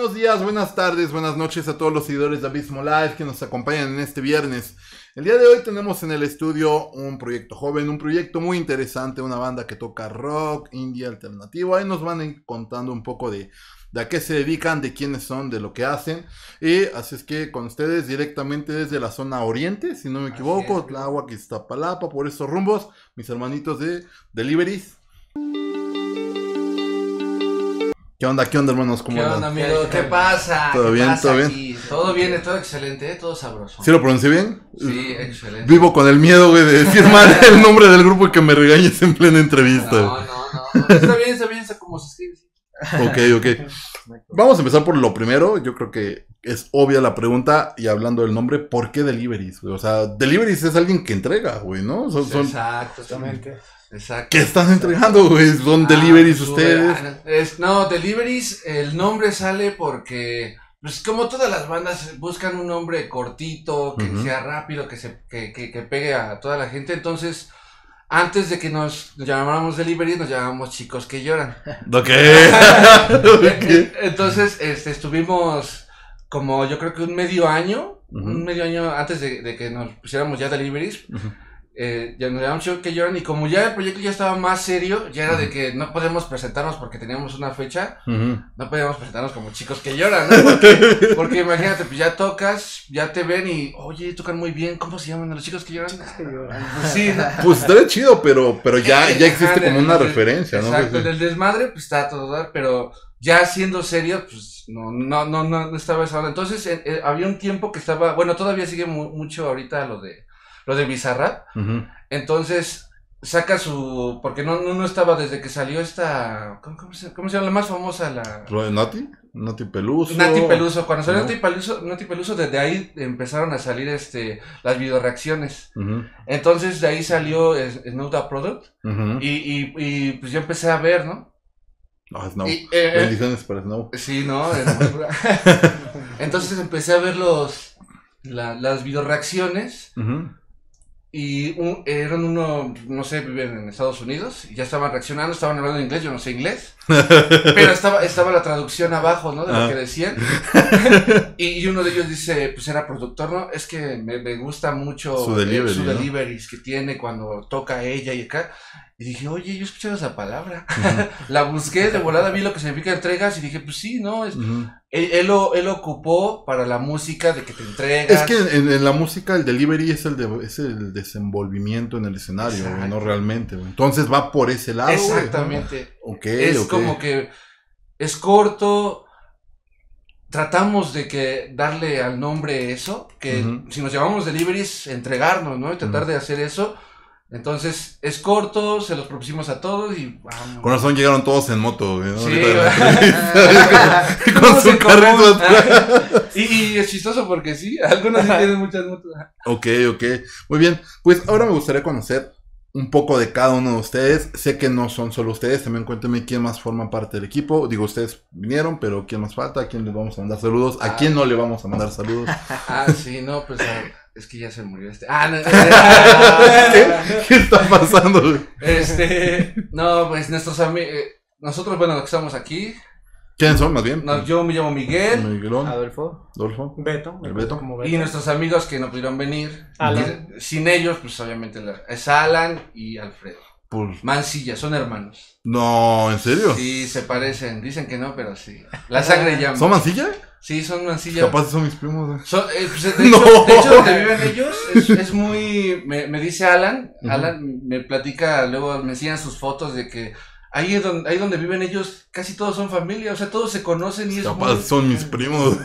buenos días, buenas tardes, buenas noches a todos los seguidores de Abismo Live que nos acompañan en este viernes. El día de hoy tenemos en el estudio un proyecto joven, un proyecto muy interesante, una banda que toca rock, indie, alternativo. Ahí nos van a ir contando un poco de a qué se dedican, de quiénes son, de lo que hacen. Y así es que con ustedes directamente desde la zona oriente, si no me equivoco, Tláhuac, Iztapalapa, por esos rumbos, mis hermanitos de Deliveries. ¿Qué onda, hermanos? ¿Cómo andan? ¿Qué onda, amigo? ¿Qué pasa? ¿Todo bien? Pasa ¿Todo aquí? bien? Todo bien, todo excelente, todo sabroso. ¿Sí lo pronuncié bien? Sí, excelente. Vivo con el miedo, güey, de decir mal el nombre del grupo y que me regañes en plena entrevista. No. Está bien, está como se escribe. Ok. Vamos a empezar por lo primero. Yo creo que es obvia la pregunta. Y hablando del nombre, ¿por qué Deliveries, güey? O sea, Deliveries es alguien que entrega, güey, ¿no? Exactamente. Exacto. ¿Qué están entregando, güey? ¿Son Deliveries ustedes? No, Deliveries, el nombre sale porque, pues como todas las bandas buscan un nombre cortito, que sea rápido, que pegue a toda la gente. Entonces, antes de que nos llamáramos Deliveries, nos llamábamos Chicos que Lloran. Ok. Entonces, estuvimos como yo creo que un medio año antes de que nos pusiéramos ya Deliveries. Ya nos llamamos Chicos que Lloran, y como ya el proyecto ya estaba más serio, ya era de que no podemos presentarnos porque teníamos una fecha, no podíamos presentarnos como Chicos que Lloran, ¿no? Porque imagínate, pues ya tocas, ya te ven y, oye, tocan muy bien, ¿cómo se llaman los Chicos que Lloran? Pues sí, ¿no? Pues estaría chido, pero ya existe como una referencia, ¿no? Exacto, del desmadre, pues está todo dar, pero ya siendo serio, pues no estaba esa onda. Entonces, había un tiempo que estaba, bueno, todavía sigue mucho ahorita lo de Bizarrap. Entonces saca porque no estaba desde que salió esta, ¿cómo se llama? La más famosa, Nati Peluso. Nati Peluso. Cuando salió Nati Peluso, desde ahí empezaron a salir las videoreacciones. Entonces de ahí salió Snow Da Product. Y pues yo empecé a ver, ¿no? Snow. Bendiciones para Snow. Sí, ¿no? Entonces empecé a ver las videoreacciones. Y eran no sé, viven en Estados Unidos, y ya estaban reaccionando, estaban hablando inglés, yo no sé inglés, pero estaba la traducción abajo, ¿no? De lo que decían, y uno de ellos dice, pues era productor, ¿no? Es que me gusta mucho su deliveries que tiene cuando toca ella y acá. Y dije, oye, yo he escuchado esa palabra. La busqué de volada, vi lo que significa entregas y dije, pues sí, ¿no? Él lo ocupó para la música de que te entregas. Es que en la música el delivery es el desenvolvimiento en el escenario, güey, no realmente, güey. Entonces va por ese lado. Exactamente. Güey, ¿no? Como que es corto. Tratamos de darle al nombre eso, que si nos llamamos deliveries, entregarnos, ¿no? Y tratar de hacer eso. Entonces, es corto, se los propusimos a todos y vamos. Con razón llegaron todos en moto, ¿no? Sí, con su carrito atrás. Y es chistoso porque sí, algunos sí tienen muchas motos. Ok. Muy bien, pues ahora me gustaría conocer un poco de cada uno de ustedes. Sé que no son solo ustedes, también cuéntenme quién más forma parte del equipo. Digo, ustedes vinieron, pero quién más falta, a quién les vamos a mandar saludos, a quién no le vamos a mandar saludos. Sí, no, pues es que ya se murió ¿Qué está pasando? No, pues nuestros amigos, nosotros, bueno, los que estamos aquí. ¿Quiénes son, más bien? Yo me llamo Miguel. Adolfo. Beto. Y nuestros amigos que no pudieron venir. Alan. Sin ellos, pues obviamente es Alan y Alfredo. Pues... Mancilla, son hermanos. No, ¿en serio? Sí, se parecen. Dicen que no, pero sí. La sangre llama. ¿Son Mancilla? Sí, son Mancilla. Capaz son mis primos. Pues, de hecho, donde viven ellos es muy... Me dice Alan. Alan me platica, luego me enseñan sus fotos de que ahí donde viven ellos, casi todos son familia, o sea, todos se conocen y capaz son mis primos.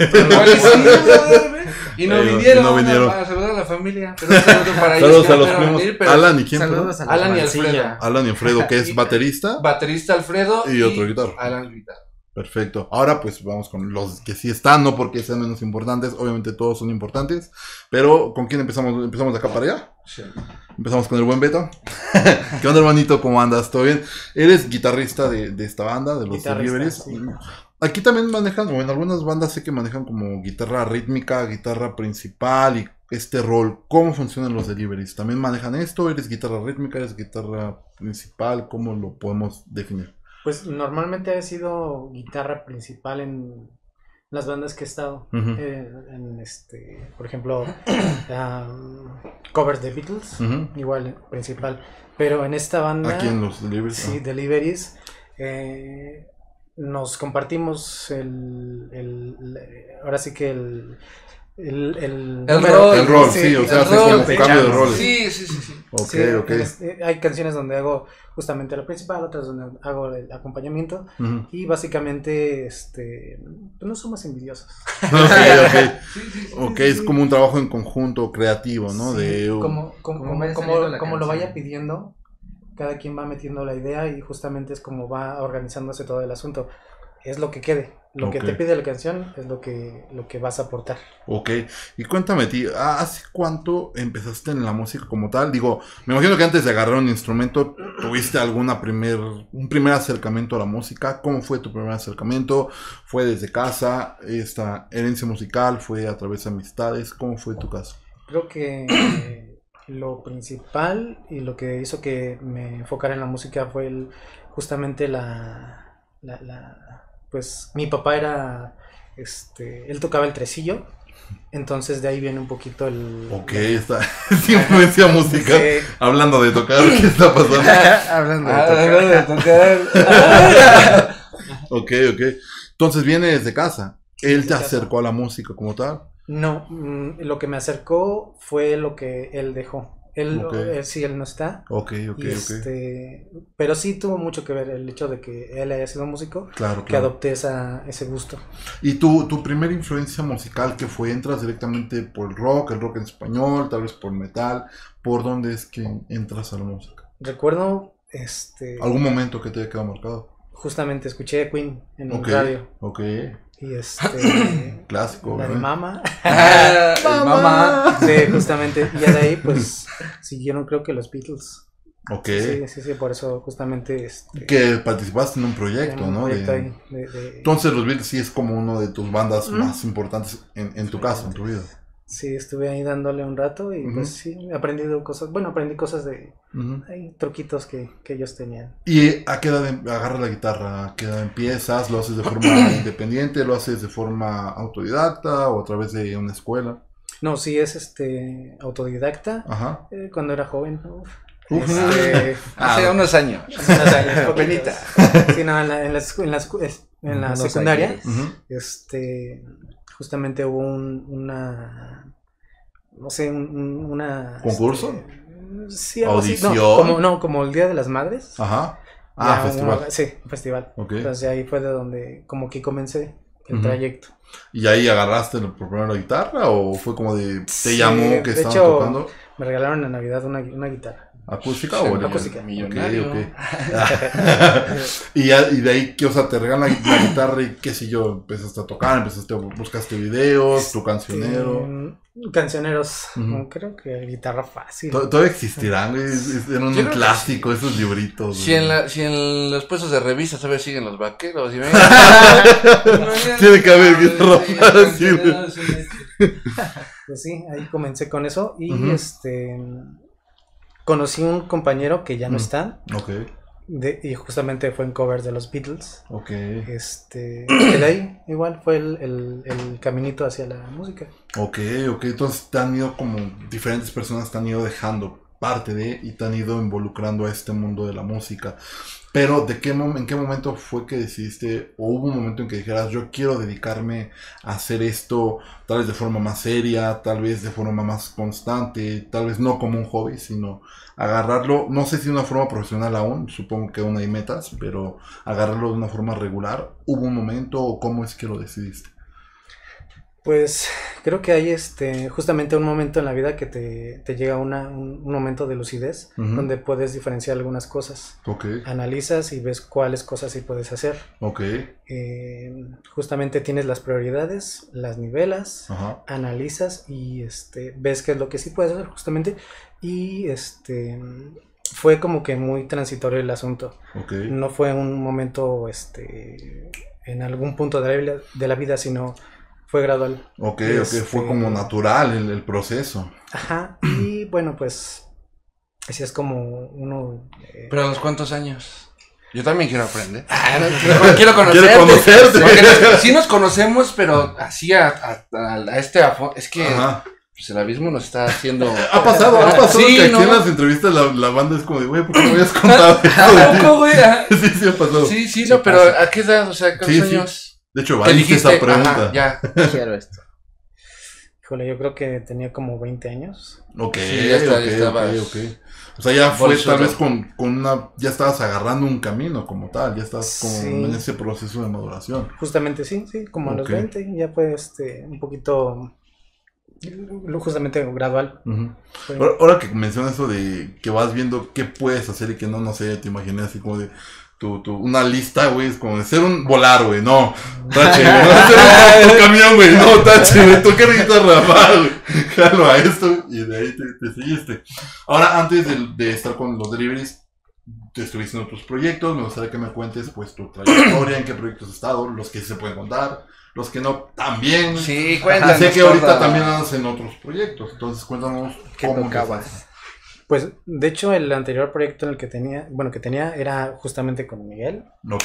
Y no vinieron. A saludar a la familia. Pero saludos a los primos. Alan y quién. Saludos a Alan y Alfredo. Alan y Alfredo, que es baterista. Baterista Alfredo y otro guitarra. Alan guitarra. Perfecto. Ahora pues vamos con los que sí están, no porque sean menos importantes, obviamente todos son importantes, pero ¿con quién empezamos? ¿Empezamos de acá para allá? Sí. Empezamos con el buen Beto. ¿Qué onda, hermanito? ¿Cómo andas? ¿Todo bien? Eres guitarrista de esta banda, de los Deliveries. Sí. Aquí también manejan, o en algunas bandas sé que manejan como guitarra rítmica, guitarra principal y este rol. ¿Cómo funcionan los Deliveries? ¿También manejan esto? ¿Eres guitarra rítmica? ¿Eres guitarra principal? ¿Cómo lo podemos definir? Pues normalmente he sido guitarra principal las bandas que he estado, por ejemplo, covers de Beatles, igual, principal, pero en esta banda, aquí en los Deliveries, sí, Deliveries, nos compartimos ahora sí que el rol, sí, o sea, haces como un cambio de roles. Sí. Okay. Hay canciones donde hago justamente lo principal, otras donde hago el acompañamiento, y básicamente no somos envidiosos. Ok, es como un trabajo en conjunto creativo, ¿no? Sí, como lo vaya pidiendo, cada quien va metiendo la idea y justamente es como va organizándose todo el asunto. Es lo que quede. Lo que te pide la canción es lo que vas a aportar. Ok, y cuéntame, tío, ¿hace cuánto empezaste en la música como tal? Digo, me imagino que antes de agarrar un instrumento, ¿tuviste un primer acercamiento a la música? ¿Cómo fue tu primer acercamiento? ¿Fue desde casa? ¿Esta herencia musical? ¿Fue a través de amistades? ¿Cómo fue tu caso? Creo que lo principal y lo que hizo que me enfocara en la música fue justamente pues mi papá era, él tocaba el tresillo, entonces de ahí viene un poquito Ok, está influencia musical. Sí. Hablando de tocar, ¿qué está pasando? Hablando de tocar. Ok. Entonces viene desde casa. ¿Él te acercó a la música como tal? No, lo que me acercó fue lo que él dejó. Él no está. Ok. Pero sí tuvo mucho que ver el hecho de que él haya sido músico, claro. Que adopté ese gusto. ¿Y tu primera influencia musical qué fue? ¿Entras directamente por el rock en español, tal vez por metal? ¿Por dónde es que entras a la música? Recuerdo, ¿algún momento que te haya quedado marcado? Justamente escuché Queen en el radio. Ok. Y clásico, la de Mama. Mama. Sí, justamente. Y de ahí pues siguieron creo que los Beatles. Ok. Sí, por eso justamente que participaste en un proyecto, ¿no? Entonces los Beatles sí es como uno de tus bandas más importantes en tu caso, en tu vida. Sí, estuve ahí dándole un rato y pues sí, aprendí cosas de hay truquitos que ellos tenían. ¿Y a qué edad agarras la guitarra? ¿A qué edad empiezas? ¿Lo haces de forma independiente? ¿Lo haces de forma autodidacta o a través de una escuela? No, sí es autodidacta. Ajá. Cuando era joven, hace unos años. Penita. Sí, no, en la secundaria, justamente hubo una ¿concurso? Sí, audición. Como el Día de las Madres. Ajá. Festival. Un festival. Okay. Entonces ahí fue de donde como que comencé el trayecto. ¿Y ahí agarraste por primero la guitarra o fue como te llamó que estaban tocando? Me regalaron en Navidad una guitarra. ¿Acústica o acústica? Millonario. Okay. Y de ahí, te regalan la guitarra y qué sé yo, empezaste a tocar, buscaste videos, tu cancionero. Cancioneros, creo que guitarra fácil. Todavía existirán, eran un clásico, esos libritos. Si en los puestos de revistas todavía siguen los vaqueros. Tiene que haber guitarra fácil. Pues sí, ahí comencé con eso y conocí un compañero que ya no está. Okay. Y justamente fue en covers de los Beatles. Okay. Y de ahí igual fue el caminito hacia la música. Okay. Entonces te han ido como diferentes personas te han ido dejando parte y te han ido involucrando a este mundo de la música. Pero ¿en qué momento fue que decidiste, o hubo un momento en que dijeras, yo quiero dedicarme a hacer esto, tal vez de forma más seria, tal vez de forma más constante, tal vez no como un hobby, sino agarrarlo, no sé si de una forma profesional aún, supongo que aún hay metas, pero agarrarlo de una forma regular? ¿Hubo un momento o cómo es que lo decidiste? Pues creo que hay justamente un momento en la vida que te llega un momento de lucidez, donde puedes diferenciar algunas cosas. Okay. Analizas y ves cuáles cosas sí puedes hacer. Okay. Justamente tienes las prioridades, las nivelas, analizas y ves qué es lo que sí puedes hacer justamente y fue como que muy transitorio el asunto. Okay. No fue un momento en algún punto de la vida, sino fue gradual. Okay, fue como natural el proceso. Ajá, y bueno, pues así es como uno... ¿Pero a los cuántos años? Yo también quiero aprender. Quiero conocerte. Quiero conocerte. Porque sí nos conocemos, pero así es que pues el abismo nos está haciendo... Ha pasado sí, que aquí en las entrevistas la banda es como de, güey, ¿por qué no me habías contado esto? güey. Sí, ha pasado. Sí, no, pero ¿a qué edad? O sea, ¿cuántos años? Sí. De hecho, valiste esa pregunta. Ya. Quiero esto. Híjole, yo creo que tenía como 20 años. Ok, sí, ya estaba. O sea, ya fue tal vez con una... Ya estabas agarrando un camino como tal, ya estabas como en ese proceso de maduración. Justamente sí, como a los 20, ya fue un poquito... Justamente gradual. Ahora que mencionas eso de que vas viendo qué puedes hacer y qué no sé, te imaginé así como de... una lista, güey, es como de ser un volar, güey, no, tache, güey, no hacer un camión, güey, no, tache, güey, tocar guitarra, güey, claro, a esto, y de ahí te seguiste. Ahora, antes de estar con los deliveries, te estuviste en otros proyectos, me gustaría que me cuentes, pues, tu trayectoria, en qué proyectos has estado, los que se pueden contar, los que no, también. Sí, cuéntanos. Sé que ahorita también andas en otros proyectos, entonces cuéntanos ¿Qué tocabas? Pues, de hecho, el anterior proyecto en el que tenía, era justamente con Miguel. Ok.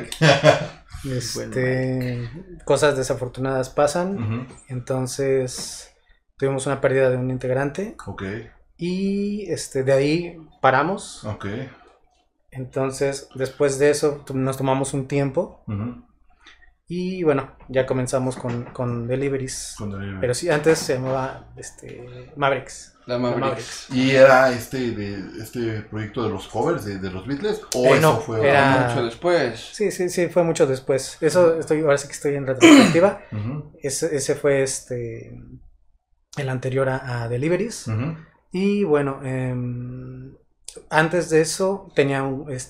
Cosas desafortunadas pasan. Entonces, tuvimos una pérdida de un integrante. Ok. Y de ahí paramos. Ok. Entonces, después de eso, nos tomamos un tiempo. Y bueno, ya comenzamos con Deliveries. Pero sí, antes se llamaba Mavericks. La Mavericks. ¿Y era este proyecto de los covers de los Beatles? ¿O eso fue mucho después? Sí, fue mucho después. Eso ahora sí que estoy en retrospectiva. Ese fue el anterior a Deliveries. Y bueno, antes de eso tenía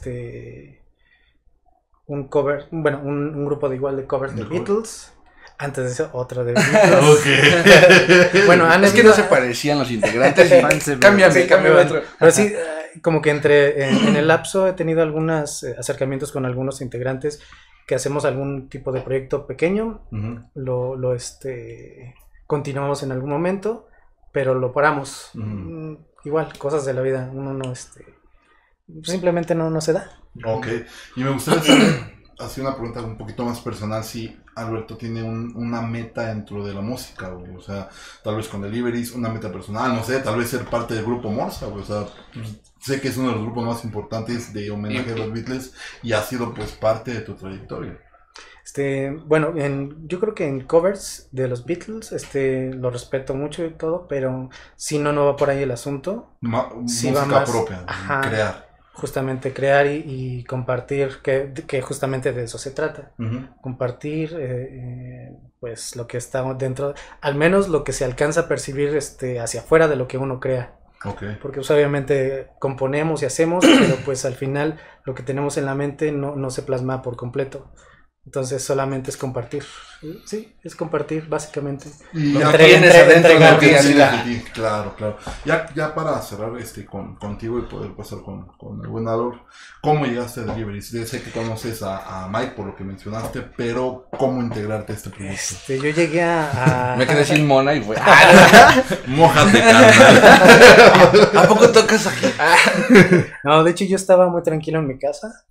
un cover, bueno, un grupo de covers de Beatles. Antes de eso, otro de Beatles. Bueno, es que no se parecían los integrantes. Cámbiame otro. Pero sí, como que en el lapso he tenido algunos acercamientos con algunos integrantes que hacemos algún tipo de proyecto pequeño. Lo continuamos en algún momento, pero lo paramos. Igual, cosas de la vida. Uno no, simplemente no se da. Ok. Y me gustaría saber, así una pregunta un poquito más personal, si Alberto tiene una meta dentro de la música, güey. O sea, tal vez con Deliveries, una meta personal, no sé, tal vez ser parte del grupo Morsa, güey. O sea, sé que es uno de los grupos más importantes de homenaje a los Beatles y ha sido pues parte de tu trayectoria. Bueno, yo creo que en covers de los Beatles, lo respeto mucho y todo, pero si no va por ahí el asunto. Sí, música va más, propia, crear. Justamente crear y compartir, que justamente de eso se trata. Compartir, pues lo que está dentro, al menos lo que se alcanza a percibir hacia afuera de lo que uno crea. Porque pues, obviamente componemos y hacemos, pero pues al final lo que tenemos en la mente no se plasma por completo. Entonces solamente es compartir. Sí, es compartir básicamente. Y entregar. Claro. Ya para cerrar contigo y poder pasar con el buen Adolf, ¿cómo llegaste a Deliveries? Yo sé que conoces a Mike por lo que mencionaste, pero ¿cómo integrarte a este proyecto? Yo llegué a... Me quedé sin mona y fue... Mójate, carnal. ¿A poco tocas aquí? No, de hecho yo estaba muy tranquilo en mi casa.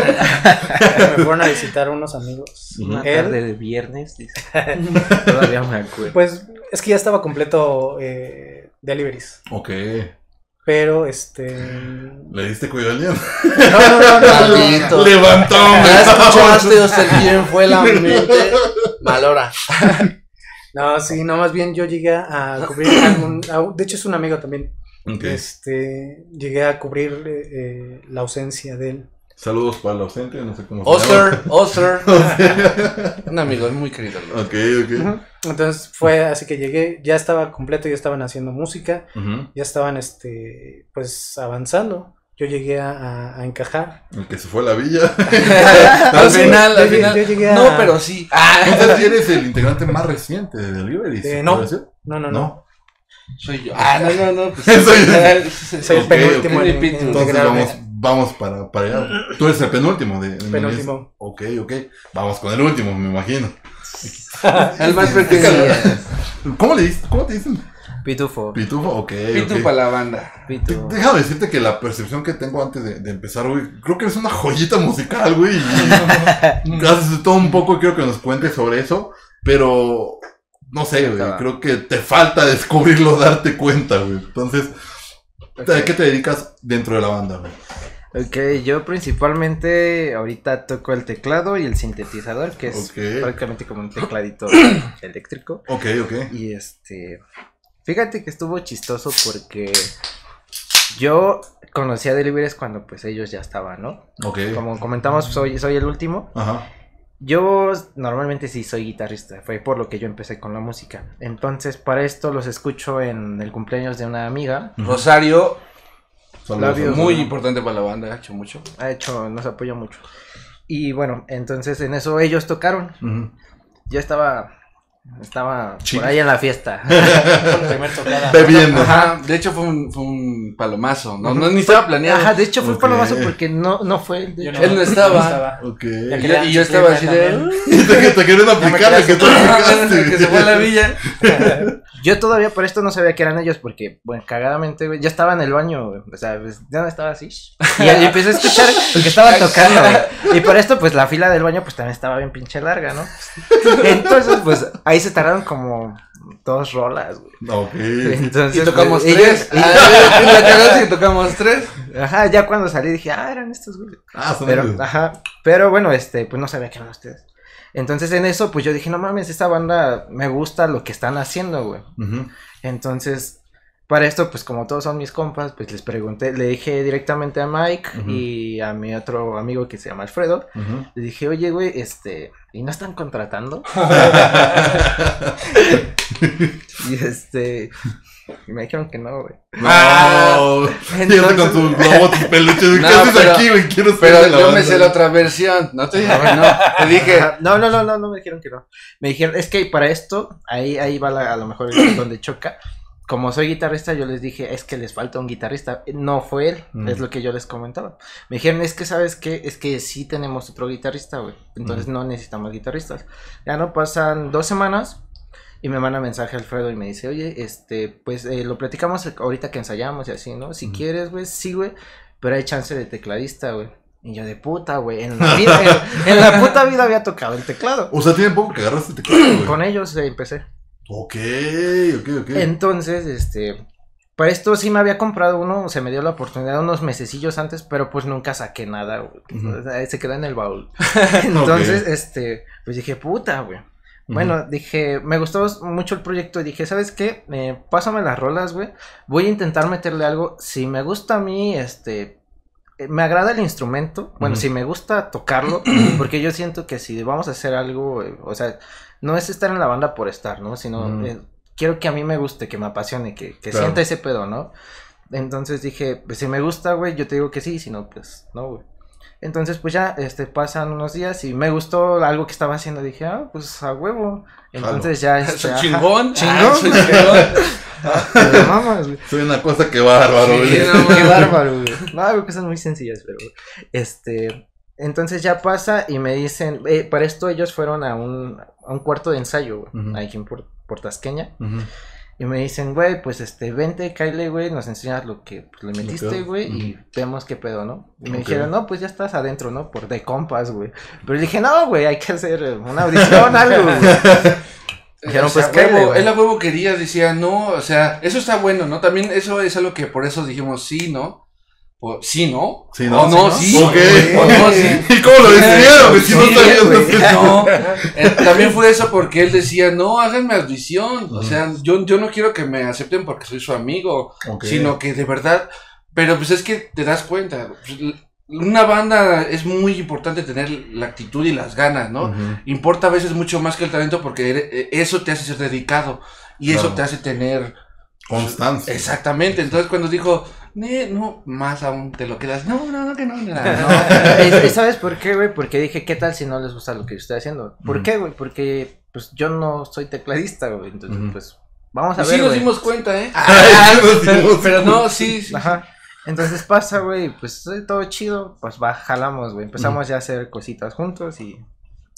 Me fueron a visitar unos amigos. Una tarde de viernes, dice. Todavía me acuerdo. Pues es que ya estaba completo Deliveries. Ok. Pero ¿Le diste cuello al león? No. Levantó. ¿Ya escuchaste usted quién fue la mente? Malora. No, sí, no, más bien yo llegué a cubrir de hecho es un amigo también. Okay. Llegué a cubrir la ausencia de él. Saludos para el ausente, no sé cómo se llama. Oster. Un amigo, es muy querido. Ok. Entonces fue así que llegué, ya estaba completo, ya estaban haciendo música, ya estaban pues avanzando. Yo llegué a encajar. El que se fue a la villa. al final. Yo llegué a... No, pero sí. Entonces eres el integrante más reciente de Deliveries. No. Soy yo. No. Pues, soy el penúltimo. Entonces vamos para allá. Tú eres el penúltimo de penúltimo. Ok. Vamos con el último, me imagino. El más pequeño. ¿Cómo te dicen? Pitufo. Pitufo, ok. Pitu para la banda. Pitu. Déjame decirte que la percepción que tengo antes de empezar, güey, creo que eres una joyita musical, güey. Y haces de todo un poco, quiero que nos cuentes sobre eso. Pero, no sé, güey, creo que te falta descubrirlo, darte cuenta, güey. Entonces, ¿a qué te dedicas dentro de la banda, güey? Ok, yo principalmente ahorita toco el teclado y el sintetizador, que es prácticamente como un tecladito eléctrico. Ok. Y fíjate que estuvo chistoso porque yo conocí a Delibres cuando pues ellos ya estaban, ¿no? Ok. Como comentamos, soy el último. Ajá. Yo normalmente sí soy guitarrista, fue por lo que yo empecé con la música. Entonces, para esto los escucho en el cumpleaños de una amiga. Rosario. Saludos, muy importante para la banda, ha hecho mucho. Nos apoyó mucho. Y bueno, entonces en eso ellos tocaron. Yo estaba por ahí en la fiesta. Primer tocada. Bebiendo. Ajá, de hecho fue un palomazo, no ni estaba planeado. Ajá, de hecho fue palomazo porque no fue. Él no estaba. Ok. Y yo estaba así de... Te querían aplicar que tú aplicaste. Que se fue a la villa. Yo todavía por esto no sabía que eran ellos porque, bueno, cagadamente, güey, ya estaba en el baño, güey, o sea, pues, ya no estaba así. Y empecé a escuchar que estaban tocando, güey. Y por esto, pues, la fila del baño, pues, también estaba bien pinche larga, ¿no? Entonces, pues, ahí se tardaron como 2 rolas, güey. Ok. Entonces, Y tocamos pues, 3. La cagaste que tocamos 3. Ajá, ya cuando salí dije, eran estos, güey. Son Pero, ellos. pero bueno, pues, no sabía que eran ustedes. Entonces en eso, pues yo dije, no mames, esta banda me gusta lo que están haciendo, güey. Entonces, para esto, pues como todos son mis compas, pues les pregunté, le dije directamente a Mike y a mi otro amigo que se llama Alfredo. Le dije, oye, güey, ¿y no están contratando? Y me dijeron que no, güey. No. Entonces, con tus globos y peluches. ¿Qué haces aquí, güey? Pero yo me sé la otra versión. No te dije, no. Te dije. No, me dijeron que no. Me dijeron, es que para esto, ahí va a lo mejor donde choca. Como soy guitarrista, yo les dije, es que les falta un guitarrista. No fue él, es lo que yo les comentaba. Me dijeron, es que, ¿sabes qué? Es que sí tenemos otro guitarrista, güey. Entonces no necesitamos guitarristas. Ya no pasan 2 semanas. Y me manda mensaje Alfredo y me dice, oye, pues lo platicamos ahorita que ensayamos y así, ¿no? Si quieres, güey, sí, güey, pero hay chance de tecladista, güey. Y yo de puta, güey, en la puta vida había tocado el teclado. O sea, tiene poco que agarraste el teclado, güey. Con ellos empecé. Ok. Entonces, para esto sí me había comprado uno, se me dio la oportunidad unos mesecillos antes, pero pues nunca saqué nada, güey. O sea, se quedó en el baúl. Entonces, pues dije, puta, güey. Bueno, dije, me gustó mucho el proyecto y dije, ¿sabes qué? Pásame las rolas, güey. Voy a intentar meterle algo. Si me gusta a mí, me agrada el instrumento. Bueno, si me gusta tocarlo, porque yo siento que si vamos a hacer algo, o sea, no es estar en la banda por estar, ¿no? Sino quiero que a mí me guste, que me apasione, que sienta ese pedo, ¿no? Entonces dije, pues si me gusta, güey, yo te digo que sí, si no, pues no, güey. Entonces, pues ya, pasan unos días y me gustó algo que estaba haciendo. Dije, pues a huevo. Entonces ya, chingón. Chingón. Pero mamas, güey. Soy una cosa que bárbaro, güey. Sí, qué bárbaro, güey. No, cosas muy sencillas, pero, entonces ya pasa y me dicen, para esto ellos fueron a un cuarto de ensayo, güey, aquí en por Tasqueña. Y me dicen, güey, pues vente, Kyle, güey, nos enseñas lo que pues, le metiste, güey, y vemos qué pedo, ¿no? Y me dijeron, no, pues ya estás adentro, ¿no? Por de compas, güey. Pero dije, no, güey, hay que hacer una audición, algo, güey. Dijeron, o sea, pues huevo, él a huevo quería, decía, no, o sea, eso está bueno, ¿no? También eso es algo que por eso dijimos sí, ¿no? O, sí, ¿no? Sí, ¿no? O no, sí. Okay. O no, sí. ¿Y cómo lo decidieron? Si no sabías. No, también fue eso porque él decía, no, háganme audición. O sea, yo no quiero que me acepten porque soy su amigo, sino que de verdad, pero pues es que te das cuenta, una banda es muy importante tener la actitud y las ganas, ¿no? Importa a veces mucho más que el talento porque eso te hace ser dedicado y eso te hace tener constancia. Exactamente, entonces cuando dijo, no, más aún te lo quedas, no, que no. ¿Sabes por qué, güey? Porque dije, ¿qué tal si no les gusta lo que yo estoy haciendo? ¿Por qué, güey? Porque, pues, yo no soy tecladista, güey, entonces, pues, vamos a ver, sí nos güey. dimos cuenta, pero no, sí. Ajá. Entonces pasa, güey, pues todo chido, pues jalamos, güey. Empezamos ya a hacer cositas juntos y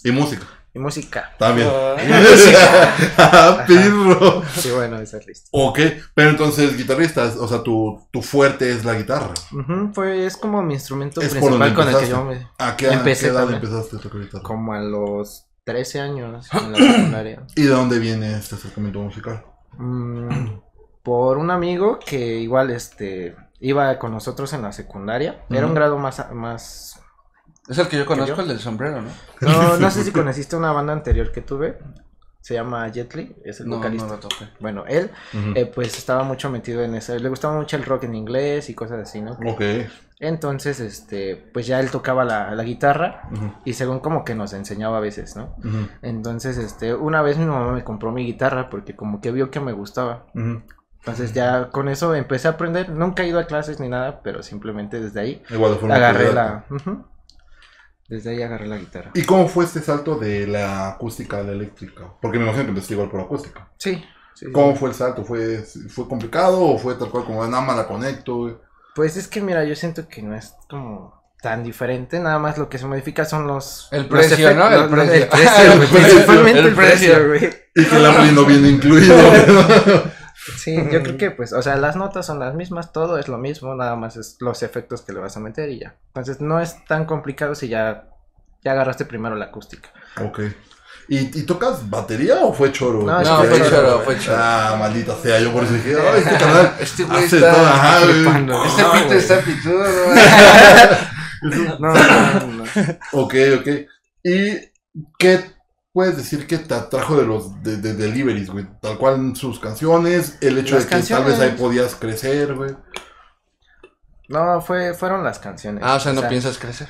Y música. Y música. También. Música. Pirro. Sí, bueno, esa es lista. Ok, pero entonces guitarrista, o sea, tu fuerte es la guitarra. Pues es como mi instrumento Es por donde principal con el que empezaste. yo ¿A qué empecé edad también. empezaste a tocar guitarra? Como a los 13 años en la secundaria. ¿Y de dónde viene este acercamiento musical? Por un amigo que igual iba con nosotros en la secundaria. Era un grado más... Es el que yo conozco, el del sombrero, ¿no? No sé si conociste una banda anterior que tuve. Se llama Jet Li, es el vocalista. No lo toqué. Bueno, él pues estaba mucho metido en eso. Le gustaba mucho el rock en inglés y cosas así, ¿no? Ok. Entonces, pues ya él tocaba la guitarra y según como que nos enseñaba a veces, ¿no? Entonces, una vez mi mamá me compró mi guitarra porque como que vio que me gustaba. Entonces ya con eso empecé a aprender. Nunca he ido a clases ni nada, pero simplemente desde ahí Igual de forma agarré autodidacta. Desde ahí agarré la guitarra. ¿Y cómo fue este salto de la acústica a la eléctrica? Porque me imagino que empezaste igual por acústica. Sí. ¿Cómo fue el salto? ¿Fue complicado o fue tal cual como nada más la conecto? Pues es que mira, yo siento que no es como tan diferente, nada más lo que se modifica son el precio, ¿no? El precio, güey, principalmente el precio, güey. Y que el ampli no viene incluido. Sí, yo creo que pues, o sea, las notas son las mismas, todo es lo mismo, nada más es los efectos que le vas a meter y ya. Entonces no es tan complicado si ya agarraste primero la acústica. Ok. ¿Y tocas batería o fue choro? No, fue choro. Ah, maldita sea, yo por eso dije, ay, este canal Este güey hace está todo, ajá, güey. flipando. Este pito está pitudo, ¿no? No. Ok. ¿Y qué puedes decir que te atrajo de los de Deliveries, güey? Tal cual sus canciones, el hecho Las de que canciones. tal vez ahí podías crecer, güey. No, fueron las canciones. O sea, ¿no piensas crecer?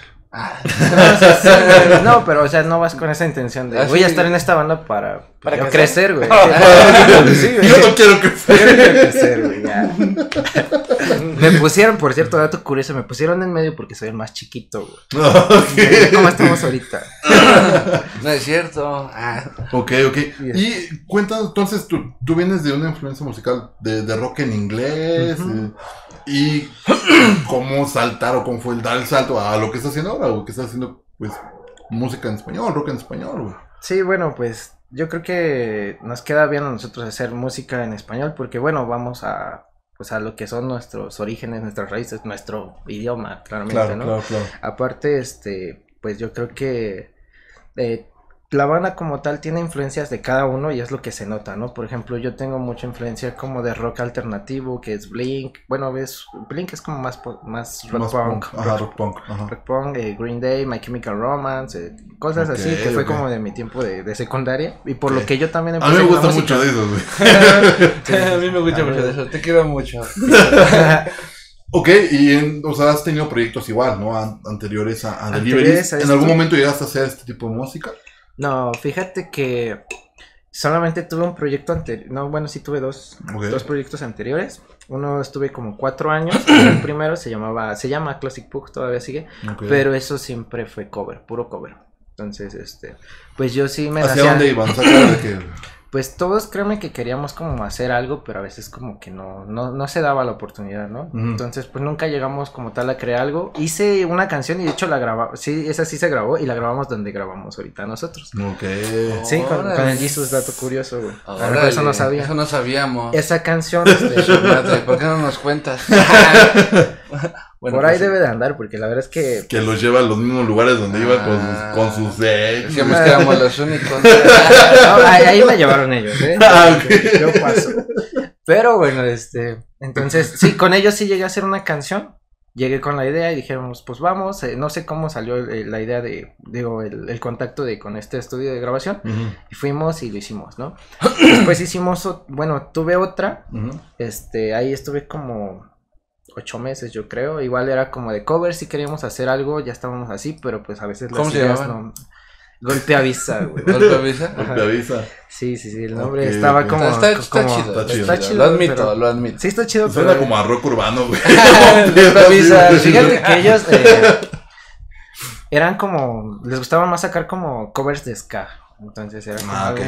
No, pero o sea, no vas con esa intención de voy a estar en esta banda para yo crecer, güey. Sí, güey. Yo no quiero crecer. Yo no quiero crecer, güey, ya. Me pusieron, por cierto, dato curioso, me pusieron en medio porque soy el más chiquito, güey. Ok. ¿Cómo estamos ahorita? No es cierto. Ok. Y cuéntanos, entonces, tú vienes de una influencia musical de rock en inglés. Y cómo saltar o cómo fue el dar el salto a lo que estás haciendo ahora, güey, que estás haciendo, pues, música en español, rock en español, güey. Sí, bueno, pues yo creo que nos queda bien a nosotros hacer música en español porque, bueno, vamos a lo que son nuestros orígenes, nuestras raíces, nuestro idioma, claramente, ¿no? Claro. Aparte, pues yo creo que la banda como tal tiene influencias de cada uno y es lo que se nota, ¿no? Por ejemplo, yo tengo mucha influencia como de rock alternativo, que es Blink. Bueno, Blink es como más rock punk. Ajá, rock punk. Ajá. Rock punk, Green Day, My Chemical Romance, cosas así, que fue como de mi tiempo de secundaria. Y por lo que yo también empecé. A mí me gusta mucho de eso, güey. A mí me gusta mucho de eso, te quiero mucho. Ok, o sea, has tenido proyectos igual, ¿no? Anteriores a Deliveries. ¿En algún momento llegaste a hacer este tipo de música? No, fíjate que solamente tuve un proyecto anterior. No, bueno, sí tuve dos proyectos anteriores. Uno estuve como 4 años. El primero se llama Classic Pug, todavía sigue. Pero eso siempre fue puro cover. Entonces, pues yo sí me ¿Hacia dónde iban? ¿De qué? Pues todos créeme que queríamos como hacer algo, pero a veces como que no se daba la oportunidad, ¿no? Entonces pues nunca llegamos como tal a crear algo. Hice una canción y de hecho la grabamos, sí, esa sí se grabó y la grabamos donde grabamos ahorita nosotros. Ok. Sí, con el Jesus, dato curioso, güey. Eso no sabía. Eso no sabíamos. Esa canción, ¿por qué no nos cuentas? Bueno, por ahí debe de andar, porque la verdad es que... Que los lleva a los mismos lugares donde iba con sus ex. Decíamos que éramos los únicos. No, ahí me llevaron ellos, ¿eh? Okay. Yo paso. Pero bueno, entonces, sí, con ellos sí llegué a hacer una canción. Llegué con la idea y dijimos, pues vamos. No sé cómo salió la idea el contacto con este estudio de grabación. Y fuimos y lo hicimos, ¿no? Después hicimos, tuve otra. Ahí estuve como 8 meses, yo creo. Igual era como de cover, si queríamos hacer algo, ya estábamos así, pero pues a veces las ideas no... Golpe avisa, güey. ¿Golpe avisa? Golpe avisa. Sí, el nombre estaba como... Está chido. Lo admito. Sí, está chido. Suena como a rock urbano, güey. Golpe avisa. Fíjate que ellos eran como... Les gustaba más sacar como covers de ska. Entonces era como okay.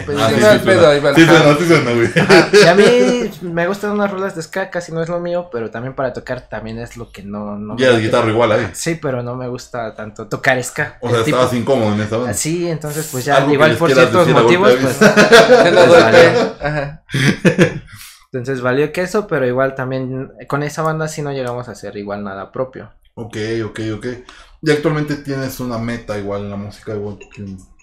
Y a mí me gustan unas rolas de ska, casi no es lo mío, pero también para tocar también es lo que no ya la guitarra igual ahí. Sí, pero no me gusta tanto tocar ska. O sea, estabas incómodo en esa banda. Sí, entonces pues ya igual por ciertos motivos pues entonces valió que eso, pero igual también con esa banda sí no llegamos a hacer igual nada propio. Ok. Y actualmente tienes una meta igual en la música igual que...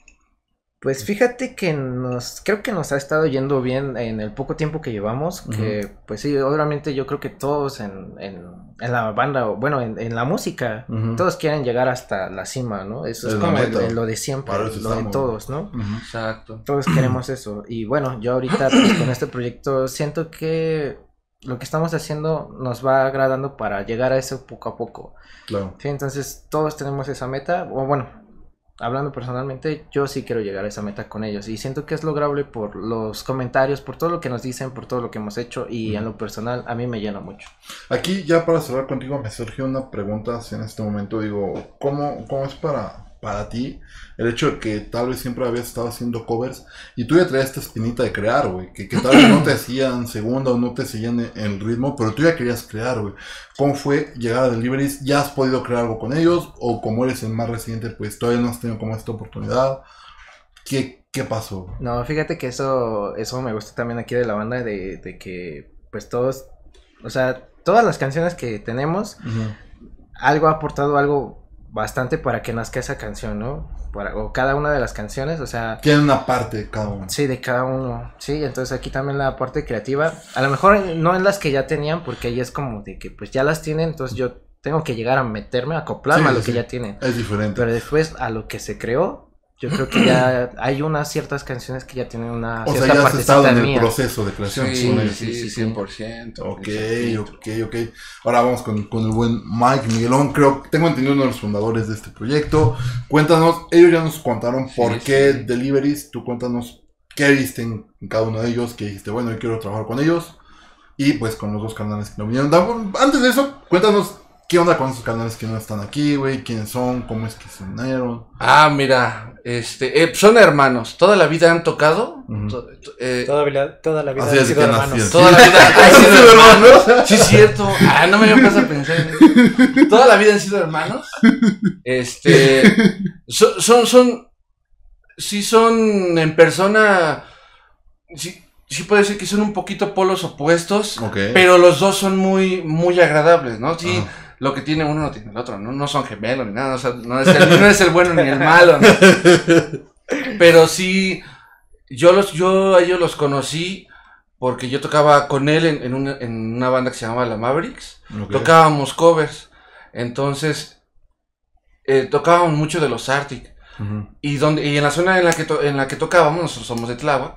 Pues fíjate que creo que nos ha estado yendo bien en el poco tiempo que llevamos, que pues sí, obviamente yo creo que todos en la banda, o bueno, en la música, todos quieren llegar hasta la cima, ¿no? Eso es como lo de siempre, lo de todos, ¿no? Exacto. Todos queremos eso. Y bueno, yo ahorita pues, con este proyecto siento que lo que estamos haciendo nos va agradando para llegar a eso poco a poco. Claro. Sí, entonces todos tenemos esa meta, o bueno, hablando personalmente, yo sí quiero llegar a esa meta con ellos y siento que es lograble por los comentarios, por todo lo que nos dicen, por todo lo que hemos hecho y en lo personal a mí me llena mucho. Aquí ya para cerrar contigo me surgió una pregunta en este momento, digo, ¿cómo es para ti el hecho de que tal vez siempre habías estado haciendo covers y tú ya traías esta espinita de crear, güey, que tal vez no te hacían segunda o no te seguían el ritmo, pero tú ya querías crear, güey? ¿Cómo fue llegar a Deliveries? ¿Ya has podido crear algo con ellos? ¿O como eres el más reciente, pues todavía no has tenido como esta oportunidad? ¿Qué pasó? No, fíjate que eso me gusta también aquí de la banda, de que pues todos, o sea, todas las canciones que tenemos, algo ha aportado algo bastante para que nazca esa canción, ¿no? O cada una de las canciones, o sea... Tiene una parte de cada uno. Sí, de cada uno, sí, entonces aquí también la parte creativa, a lo mejor no en las que ya tenían, porque ahí es como de que pues ya las tienen, entonces yo tengo que llegar a meterme, a acoplarme a lo que ya tienen. Es diferente. Pero después a lo que se creó, yo creo que ya hay unas ciertas canciones que ya tienen una cierta partecita mía. O sea, ya has estado en el mía. proceso de creación. Sí, 100%. Ok. Ahora vamos con el buen Mike Miguelón. Tengo entendido uno de los fundadores de este proyecto. Cuéntanos, ellos ya nos contaron por qué Deliveries. Tú cuéntanos qué viste en cada uno de ellos, que dijiste, bueno, yo quiero trabajar con ellos. Y pues con los dos canales que no vinieron. Antes de eso, cuéntanos qué onda con esos canales que no están aquí, güey, quiénes son, cómo es que se unieron. Mira, son hermanos, toda la vida han tocado. Toda la vida han sido hermanos. Toda la vida han sido hermanos. Sí, es cierto. No me había puesto a pensar en eso. Toda la vida han sido hermanos. Son en persona. Sí puede ser que son un poquito polos opuestos, pero los dos son muy, muy agradables, ¿no? Sí. Lo que tiene uno no tiene el otro, no son gemelos ni nada, o sea, no es el bueno ni el malo, ¿no? Pero sí, yo a ellos los conocí porque yo tocaba con él en una banda que se llamaba La Mavericks, tocábamos covers, entonces tocábamos mucho de los Arctic, y en la zona en la que tocábamos, nosotros somos de Tláhuac,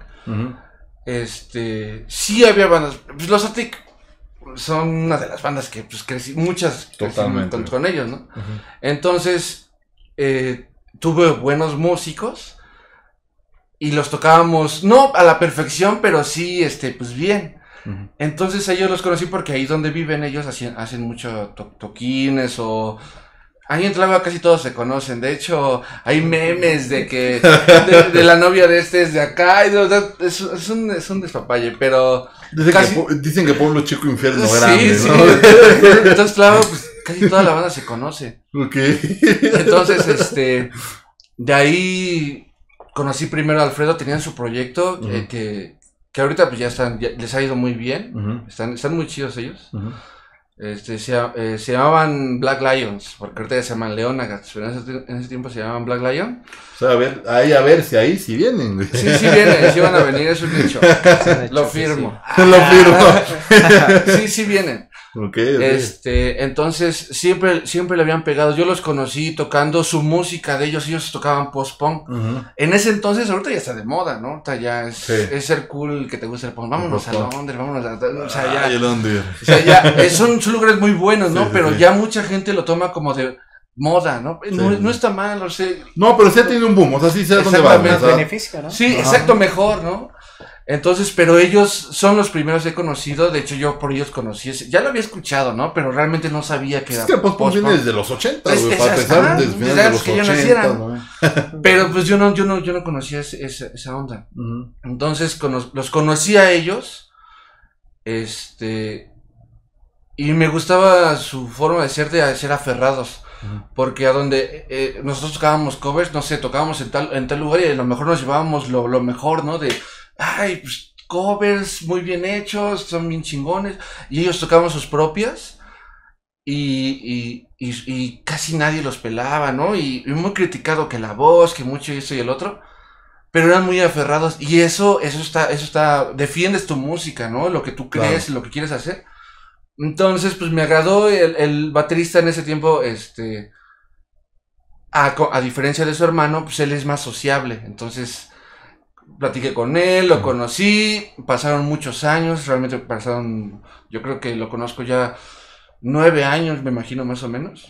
sí había bandas, pues los Arctic son una de las bandas que pues crecí, muchas con ellos, ¿no? Entonces tuve buenos músicos y los tocábamos no a la perfección, pero sí pues bien. Entonces ellos los conocí porque ahí donde viven ellos hacen mucho toquines o ahí en Tláhuac casi todos se conocen. De hecho, hay memes de que de la novia de es de acá. Y es un despapalle, pero dicen que pueblo chico, infierno grande, sí, ¿no? Sí. Entonces, claro, pues casi toda la banda se conoce. Entonces, de ahí conocí primero a Alfredo. Tenían su proyecto que ahorita pues ya les ha ido muy bien. Están muy chidos ellos. Se llamaban Black Lions, porque ahorita ya se llaman Leónagas, pero en ese tiempo se llamaban Black Lion. O sea, a ver si ahí sí vienen. Sí vienen, sí van a venir, es un hecho. Lo firmo. Lo firmo. Sí vienen. Okay. Entonces siempre le habían pegado. Yo los conocí tocando su música de ellos tocaban post-punk. En ese entonces, ahorita ya está de moda, ¿no? Ahorita ya es ser cool que te guste el punk. Vámonos a Londres, o sea, ya son lugares muy buenos, ¿no? Pero ya mucha gente lo toma como de moda, ¿no? No está mal, o sea. No, pero sí tiene un boom, o sea, sí sé dónde va. Beneficio, ¿no? Sí, exacto, mejor, ¿no? Entonces, pero ellos son los primeros que he conocido. De hecho, yo por ellos conocí ya lo había escuchado, ¿no? Pero realmente no sabía que era post-punk viene desde los 80, güey, para empezar, desde finales de los 80, ¿no? Pero pues yo no conocía esa onda. Entonces los conocí a ellos, y me gustaba su forma de ser aferrados. Porque a donde nosotros tocábamos covers, no sé, tocábamos en tal lugar y a lo mejor nos llevábamos lo mejor, ¿no? De, ay, pues covers muy bien hechos, son bien chingones. Y ellos tocaban sus propias y casi nadie los pelaba, ¿no? Y muy criticado que la voz, que mucho esto y el otro. Pero eran muy aferrados y eso está, defiendes tu música, ¿no? Lo que tú crees, claro, lo que quieres hacer. Entonces, pues me agradó el baterista en ese tiempo, a diferencia de su hermano, pues él es más sociable. Entonces, platiqué con él, lo conocí, pasaron muchos años, realmente yo creo que lo conozco ya 9 años, me imagino, más o menos.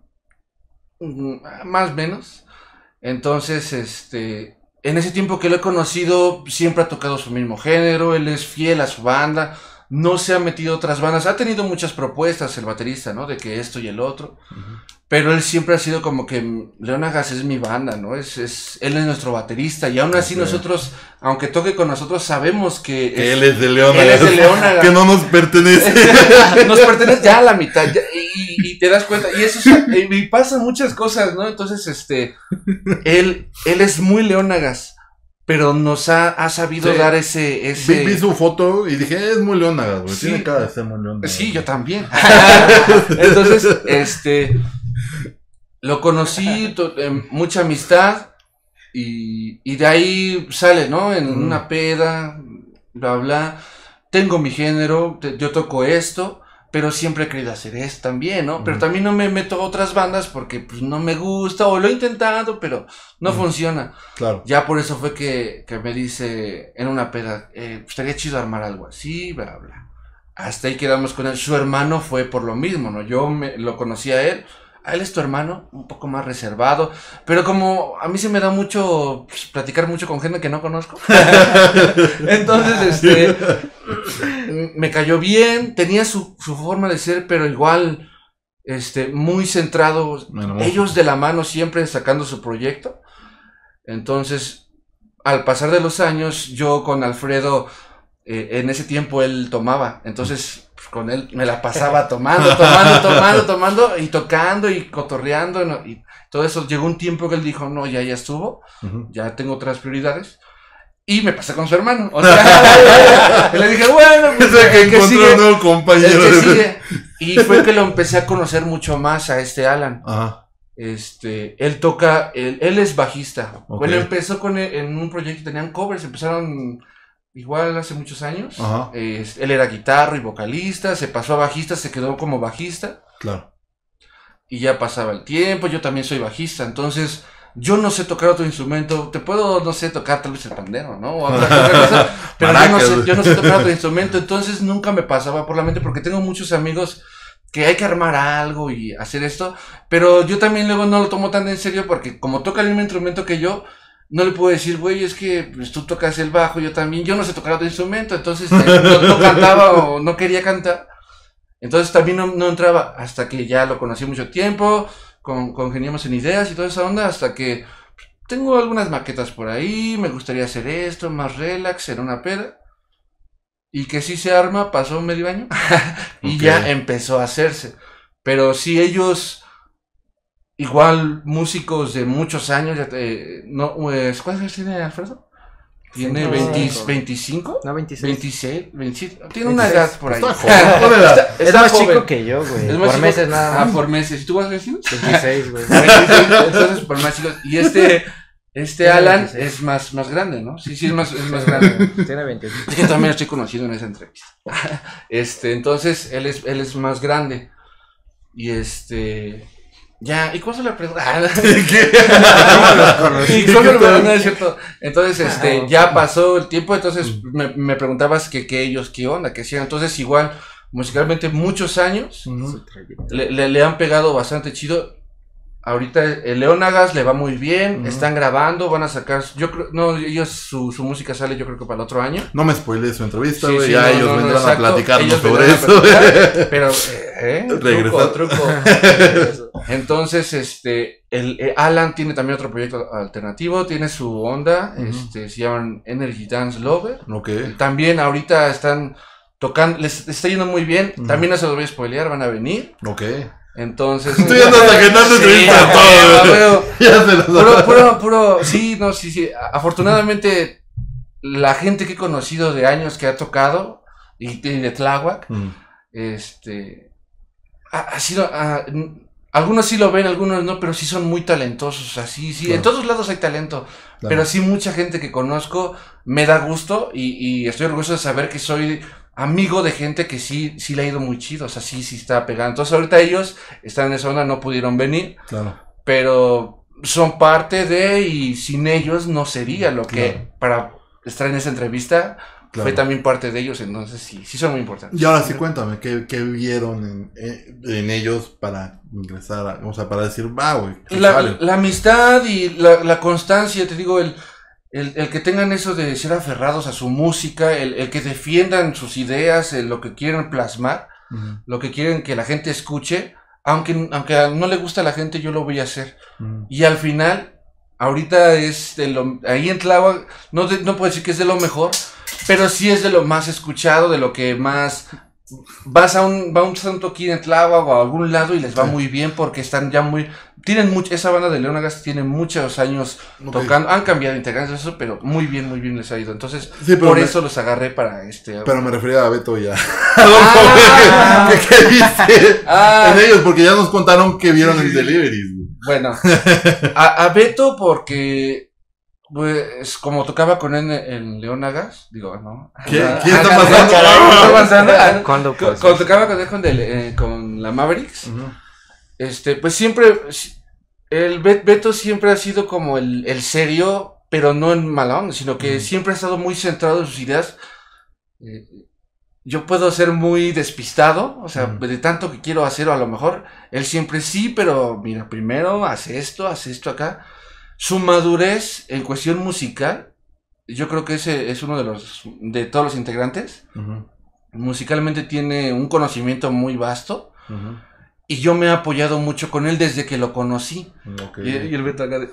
Más o menos. Entonces, en ese tiempo que lo he conocido, siempre ha tocado su mismo género, él es fiel a su banda. No se ha metido a otras bandas, ha tenido muchas propuestas el baterista, ¿no? De que esto y el otro, pero él siempre ha sido como que Leónagas es mi banda, ¿no? Él es nuestro baterista y aún así nosotros, aunque toque con nosotros, sabemos que él es de Leónagas. Él es de Leónagas. Que no nos pertenece. Nos pertenece ya a la mitad y te das cuenta, y eso y pasan muchas cosas, ¿no? Entonces, él es muy Leónagas. Pero nos ha sabido dar ese... Vi su foto y dije, es muy Leónagas, güey. Sí. Tiene cara de ser muy Leónagas. Sí, yo también. Entonces, lo conocí, mucha amistad, y de ahí sale, ¿no? En una peda, bla, bla. Tengo mi género, yo toco esto, pero siempre he querido hacer esto también, ¿no? Pero también no me meto a otras bandas porque pues no me gusta, o lo he intentado, pero no funciona. Claro. Ya por eso fue que me dice en una peda, estaría chido armar algo así, bla, bla. Hasta ahí quedamos con él. Su hermano fue por lo mismo, ¿no? Yo lo conocí a él es tu hermano, un poco más reservado, pero como a mí se me da mucho platicar mucho con gente que no conozco, entonces me cayó bien, tenía su forma de ser, pero igual muy centrado, ellos de la mano siempre sacando su proyecto. Entonces, al pasar de los años, yo con Alfredo, en ese tiempo él tomaba, entonces con él me la pasaba tomando y tocando y cotorreando, ¿no? Y todo eso. Llegó un tiempo que él dijo, no, ya estuvo, ya tengo otras prioridades, y me pasé con su hermano, o sea, le dije, bueno, pues que encontró un nuevo compañero, y fue que lo empecé a conocer mucho más a Alan. Ajá. Él toca, él es bajista. Okay. Bueno, empezó en un proyecto, tenían covers, empezaron igual hace muchos años. Él era guitarra y vocalista, se pasó a bajista, se quedó como bajista. Claro. Y ya pasaba el tiempo, yo también soy bajista, entonces yo no sé tocar otro instrumento, te puedo, no sé, tocar tal vez el pandero, ¿no? O otra cosa, pero yo no sé tocar otro instrumento, entonces nunca me pasaba por la mente, porque tengo muchos amigos que hay que armar algo y hacer esto, pero yo también luego no lo tomo tan en serio, porque como toca el mismo instrumento que yo, no le puedo decir, güey, es que pues, tú tocas el bajo, yo también, yo no sé tocar otro instrumento, entonces no cantaba o no quería cantar, entonces también no entraba, hasta que ya lo conocí mucho tiempo, congeniamos en ideas y toda esa onda, hasta que tengo algunas maquetas por ahí, me gustaría hacer esto, más relax, en una peda, y que sí se arma, pasó medio año, y ya empezó a hacerse, pero sí ellos... Igual músicos de muchos años, ¿cuántos años tiene Alfredo? ¿Tiene 25? No, 26. 26, 27. Tiene una edad por ahí. Es más joven. Chico que yo, güey. Es más por meses nada más. Por meses. ¿Y tú vas a decir? 26, güey. Entonces, por más chicos. Y Alan 26. Es más grande, ¿no? Sí, es más grande. Tiene 26. Es que también lo estoy conocido en esa entrevista. Entonces, él es más grande. Y ya, ¿y cuál es la pregunta? No es cierto. Entonces, ya pasó el tiempo, entonces me preguntabas que ellos, qué onda, que hacían. Entonces, igual, musicalmente, muchos años, le han pegado bastante chido. Ahorita el Leónagas le va muy bien, están grabando, van a sacar, yo creo, no, ellos su música sale yo creo que para el otro año. No me spoilees su entrevista, sí, ya ellos vendrán a platicarnos sobre eso. Pero Regresar. Truco. Entonces, el Alan tiene también otro proyecto alternativo, tiene su onda, se llaman Energy Dance Lover. Okay. También ahorita están tocando, les está yendo muy bien, también no se los voy a spoilear, van a venir. Okay. Entonces. Tú ya andas agendando entrevistas todo. Sí. Afortunadamente, la gente que he conocido de años que ha tocado, y de Tláhuac, ha sido. Algunos sí lo ven, algunos no, pero sí son muy talentosos. O sea, sí, claro. En todos lados hay talento. Claro. Pero sí, mucha gente que conozco me da gusto y estoy orgulloso de saber que soy amigo de gente que sí le ha ido muy chido. O sea, sí está pegando. Entonces, ahorita ellos están en esa onda, no pudieron venir. Claro. Pero son parte de, y sin ellos no sería lo que para estar en esa entrevista. Claro. Fue también parte de ellos, entonces sí son muy importantes. Y ahora sí cuéntame, ¿qué vieron en ellos para ingresar, o sea, para decir, güey? La amistad y la constancia, te digo, el que tengan eso de ser aferrados a su música, el que defiendan sus ideas, lo que quieren plasmar, lo que quieren que la gente escuche, aunque no le gusta a la gente, yo lo voy a hacer. Y al final, ahorita es ahí en Tláhuac, no puedo decir que es de lo mejor, pero sí es de lo más escuchado, de lo que más va un santo aquí en Tláhuac o a algún lado y les va muy bien porque están ya esa banda de Leónagas tiene muchos años tocando, han cambiado integrantes eso, pero muy bien les ha ido, entonces por eso los agarré para Pero me refería a Beto ya. ¿Qué dice en ellos? Porque ya nos contaron que vieron el Deliveries. Bueno, a Beto porque pues como tocaba con él en Leónagas, digo, ¿no? ¿Qué está pasando? Cuando tocaba con él con la Mavericks, pues siempre, el Beto siempre ha sido como el serio, pero no en mala onda, sino que siempre ha estado muy centrado en sus ideas. Yo puedo ser muy despistado, o sea, de tanto que quiero hacer, o a lo mejor, él siempre sí, pero mira, primero haz esto acá. Su madurez en cuestión musical, yo creo que ese es uno de todos los integrantes. Musicalmente tiene un conocimiento muy vasto. Y yo me he apoyado mucho con él desde que lo conocí. Y el Beto acá de...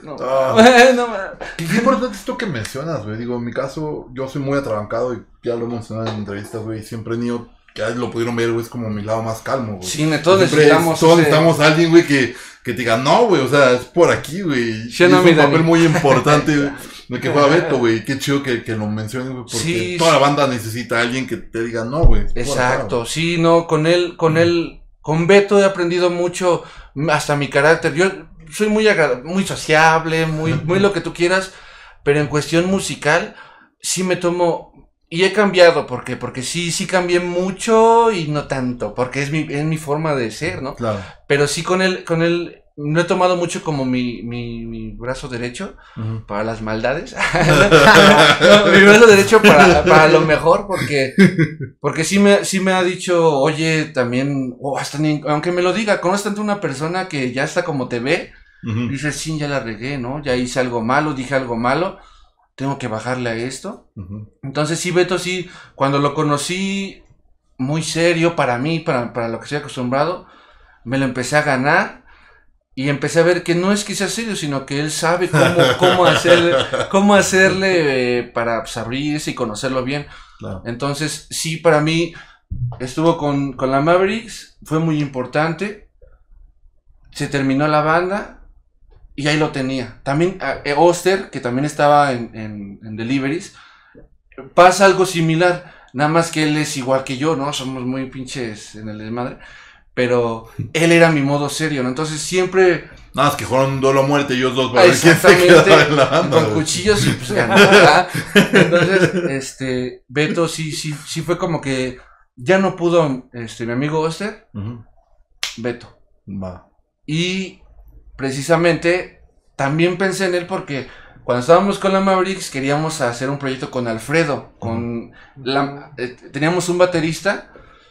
Qué importante esto que mencionas, güey. Digo, en mi caso, yo soy muy atrabancado y ya lo he mencionado en entrevistas, güey. Siempre he tenido, que lo pudieron ver, güey, es como mi lado más calmo, güey. Sí, todos necesitamos a alguien, güey, que te diga, no, güey, o sea, es por aquí, güey. Sí, es un papel muy importante, güey, de que juega Beto, güey. Qué chido que lo menciones, güey, porque toda la banda necesita a alguien que te diga, no, güey. Exacto, sí, no, con Beto he aprendido mucho, hasta mi carácter. Yo soy muy sociable, muy lo que tú quieras, pero en cuestión musical, sí me tomo... Y he cambiado, ¿por qué? Porque sí cambié mucho y no tanto, porque es mi forma de ser, ¿no? Claro. Pero sí con él no he tomado mucho como mi brazo derecho para las maldades. Mi brazo derecho para lo mejor, porque sí me ha dicho, oye, también, aunque me lo diga, conoces tanto una persona que ya está como te ve, dices, sí, ya la regué, ¿no? Ya hice algo malo, dije algo malo. Tengo que bajarle a esto. Entonces sí, Beto, sí, cuando lo conocí muy serio para mí, para lo que estoy acostumbrado, me lo empecé a ganar y empecé a ver que no es que sea serio, sino que él sabe cómo hacerle para pues, abrirse y conocerlo bien. Claro. Entonces sí, para mí estuvo con la Mavericks, fue muy importante, se terminó la banda. Y ahí lo tenía. También Oster, que también estaba en Deliveries, pasa algo similar. Nada más que él es igual que yo, ¿no? Somos muy pinches en el desmadre. Pero él era mi modo serio, ¿no? Entonces siempre... Nada, es que fueron duelo a muerte ellos dos. Para exactamente, en la banda, con cuchillos y pues ganó. Entonces, Beto sí fue como que ya no pudo, mi amigo Oster, Beto. Va. Y... precisamente también pensé en él porque cuando estábamos con la Mavericks queríamos hacer un proyecto con Alfredo, teníamos un baterista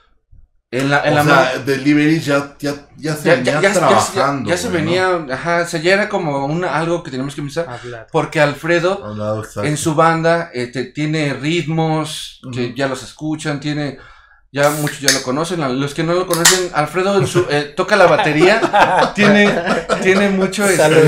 Deliveries ya se venía trabajando. Ya se venía, ¿no? Ajá, o sea, ya era como algo que teníamos que empezar, porque Alfredo en su banda tiene ritmos que ya los escuchan, Ya muchos ya lo conocen, los que no lo conocen, Alfredo toca la batería, tiene mucho...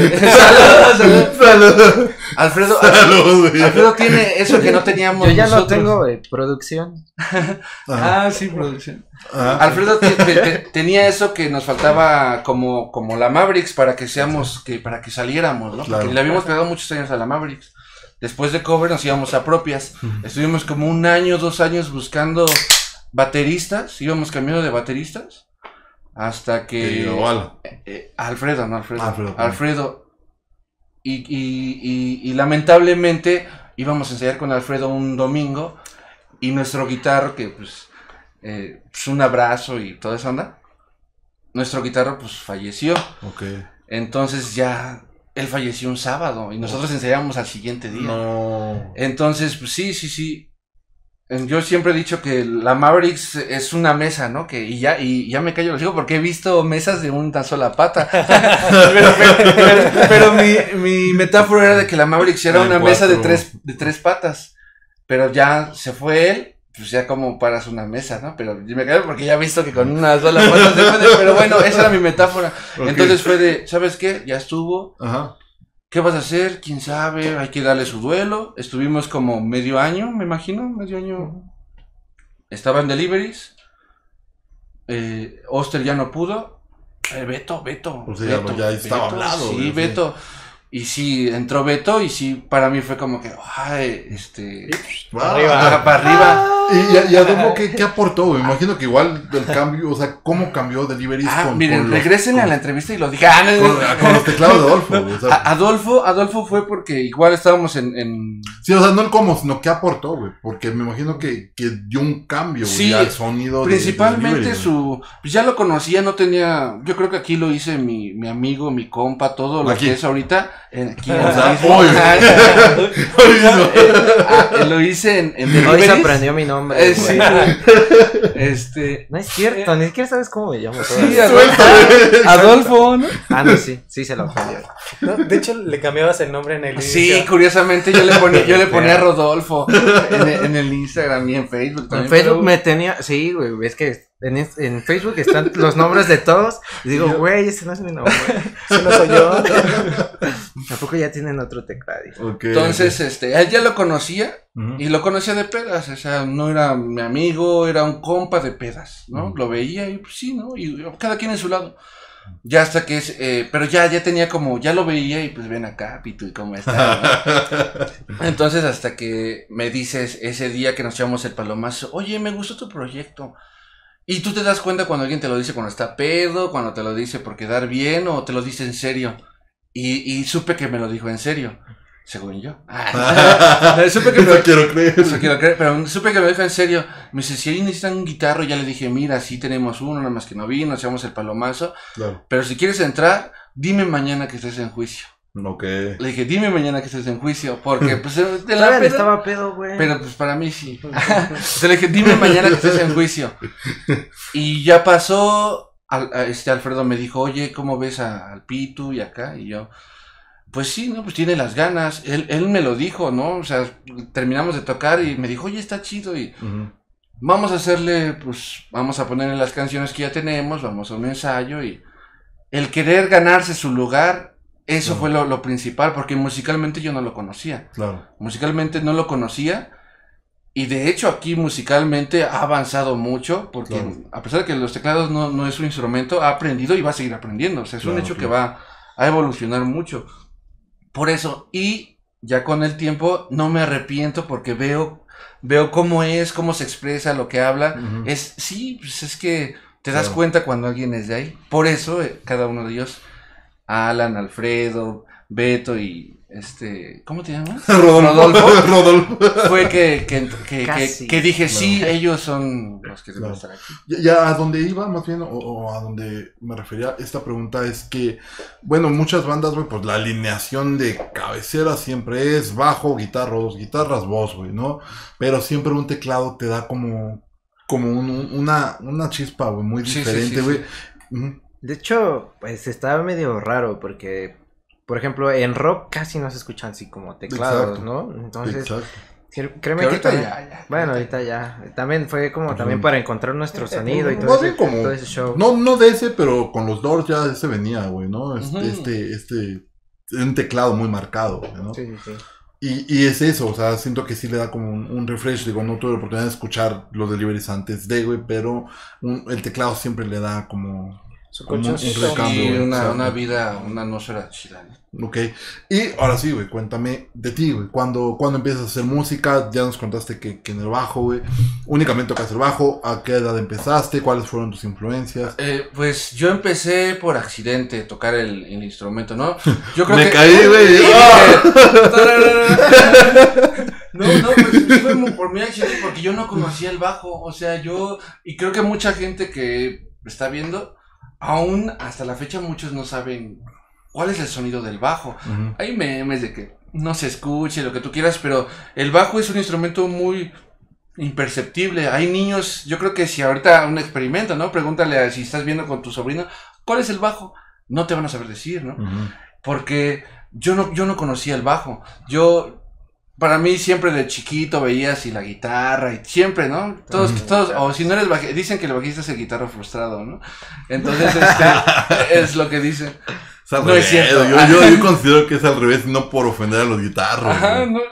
Salud. Alfredo tiene eso que no teníamos Yo ya nosotros. no tengo producción. Sí, producción. Alfredo tenía eso que nos faltaba como la Mavericks para que para que saliéramos, ¿no? Porque le habíamos pegado muchos años a la Mavericks. Después de cover nos íbamos a propias. Estuvimos como 1 año, 2 años buscando bateristas, íbamos cambiando de bateristas hasta que Alfredo y lamentablemente íbamos a ensayar con Alfredo un domingo y nuestro guitarro que pues un abrazo y toda esa onda, nuestro guitarro pues falleció. Entonces ya él falleció un sábado y nosotros ensayábamos al siguiente día. Entonces pues sí. Yo siempre he dicho que la Mavericks es una mesa, ¿no? Y ya me callo los hijos porque he visto mesas de una sola pata. pero mi metáfora era de que la Mavericks era una mesa de tres patas. Pero ya se fue él, pues ya como paras una mesa, ¿no? Pero yo me callo porque ya he visto que con una sola pata se puede. Pero bueno, esa era mi metáfora. Entonces fue de, ¿sabes qué? Ya estuvo. ¿Qué vas a hacer? ¿Quién sabe? Hay que darle su duelo. Estuvimos como medio año, me imagino, medio año. Estaba en deliveries. Oster ya no pudo. Beto. O sea, Beto, ya estaba hablado. Sí, Beto. Y sí, entró Beto y sí, para mí fue como que, para arriba. ¿Y Adolfo qué aportó? Me imagino que igual el cambio, o sea, ¿cómo cambió Deliveries miren, regresen a la entrevista y lo dije. Con los teclados de Adolfo. O sea, Adolfo fue porque igual estábamos en... Sí, o sea, no el cómo, sino qué aportó, güey. Porque me imagino que dio un cambio, güey, al sonido. Principalmente pues ya lo conocía, no tenía... Yo creo que aquí lo hice mi amigo, mi compa, todo lo que es ahorita. Aquí lo hice en Hoy se aprendió mi nombre. Sí, no es cierto, ni siquiera sabes cómo me llamo. Sí, Adolfo, ¿no? No, sí se lo aprendió. No, de hecho, le cambiabas el nombre en el Instagram. Sí, curiosamente yo le ponía Rodolfo en el Instagram y en Facebook también. En Facebook me tenía, sí, güey, es que en Facebook están los nombres de todos y digo, güey, ese no es mi nombre. Ese no soy yo. Tampoco ya tienen otro teclado. Entonces, él ya lo conocía y lo conocía de pedas, o sea, no era mi amigo, era un compa de pedas, ¿no? Lo veía y pues sí, ¿no? Y cada quien en su lado. Ya hasta que pero ya tenía como, ya lo veía y pues ven acá, Pitu, y cómo está, ¿no? Entonces hasta que me dices ese día que nos echamos el palomazo, oye, me gustó tu proyecto. Y tú te das cuenta cuando alguien te lo dice cuando está pedo, cuando te lo dice por quedar bien o te lo dice en serio. Y supe que me lo dijo en serio, según yo. Supe que eso quiero creer. Pero supe que me lo dijo en serio. Me dice, si ahí necesitan un guitarro, ya le dije, mira, sí tenemos uno, nada más que no vino, echamos el palomazo. Claro. Pero si quieres entrar, dime mañana que estés en juicio. Le dije, dime mañana que estés en juicio, porque pues de la peda, estaba pedo, güey. Pero pues para mí sí. Entonces le dije, dime mañana que estés en juicio. Y ya pasó, Alfredo me dijo, oye, ¿cómo ves al Pitu y acá? Y yo, pues sí, no, pues tiene las ganas. Él me lo dijo, ¿no? O sea, terminamos de tocar y me dijo, oye, está chido y vamos a hacerle, pues, vamos a ponerle las canciones que ya tenemos, vamos a un ensayo y el querer ganarse su lugar. Eso fue lo principal, porque musicalmente yo no lo conocía. Musicalmente no lo conocía. Y de hecho aquí musicalmente ha avanzado mucho, porque a pesar de que los teclados no es un instrumento, ha aprendido y va a seguir aprendiendo. O sea, es un hecho que va a evolucionar mucho. Por eso, y ya con el tiempo no me arrepiento porque veo cómo se expresa, lo que habla. Sí, pues es que te das cuenta cuando alguien es de ahí. Por eso cada uno de ellos... Alan, Alfredo, Beto y ¿cómo te llamas? Rodolfo. Fue que dije, sí, ellos son los que deben estar aquí. Ya a donde iba, más bien, o a donde me refería esta pregunta es que, bueno, muchas bandas, güey, pues la alineación de cabecera siempre es bajo, guitarra, 2 guitarras, voz, güey, ¿no? Pero siempre un teclado te da como una chispa, güey, muy diferente, güey. De hecho, pues estaba medio raro porque, por ejemplo, en rock casi no se escuchan así como teclados, ¿no? Entonces, Créeme que ahorita también, ya. bueno, ahorita ya. También fue como también para encontrar nuestro sonido y Más bien como, todo ese show. no de ese, pero con los Doors ya ese venía, güey, ¿no? Un teclado muy marcado, güey, ¿no? Sí, sí. Y es eso, o sea, siento que sí le da como un refresh. Digo, no tuve la oportunidad de escuchar los deliveries antes de, güey, pero el teclado siempre le da como Su un colchoncito. recambio, Y güey. una vida, una atmósfera chida, ¿no? Ok, y ahora sí, güey, cuéntame de ti, güey. ¿Cuándo empiezas a hacer música? Ya nos contaste que en el bajo, güey. Únicamente tocas el bajo. ¿A qué edad empezaste? ¿Cuáles fueron tus influencias? Pues yo empecé por accidente a tocar el instrumento, ¿no? Yo creo Me que... caí, güey. No, pues fue por mi accidente porque yo no conocía el bajo, o sea, y creo que mucha gente que está viendo, aún hasta la fecha muchos no saben cuál es el sonido del bajo. Uh-huh. Hay memes de que no se escuche, lo que tú quieras, pero el bajo es un instrumento muy imperceptible. Hay niños, yo creo que si ahorita un experimento, ¿no? Pregúntale si estás viendo con tu sobrino, ¿cuál es el bajo? No te van a saber decir, ¿no? Uh-huh. Porque yo no conocía el bajo. Para mí siempre de chiquito veía así la guitarra y siempre, ¿no? Todos, o si no eres bajista, dicen que el bajista es el guitarro frustrado, ¿no? Entonces, es lo que dicen. No es cierto. Yo considero que es al revés, no por ofender a los guitarros. Ajá, ¿no?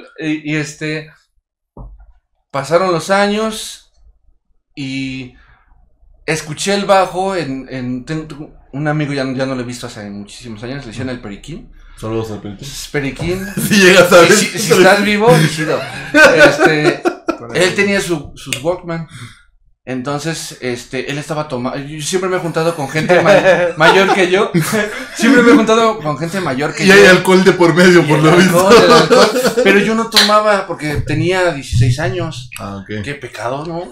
Pasaron los años y escuché el bajo tengo un amigo, ya no lo he visto hace muchísimos años, le decían el Periquín. Saludos al Periquín. Periquín. Si llegas a ver. Si estás vivo, chido. Él tenía sus Walkman. Entonces, él estaba tomando. Yo siempre me he juntado con gente mayor que yo. Siempre me he juntado con gente mayor que yo. Y hay alcohol de por medio, por lo visto. Alcohol. Pero yo no tomaba porque tenía 16 años. Ah, ok. Qué pecado, ¿no?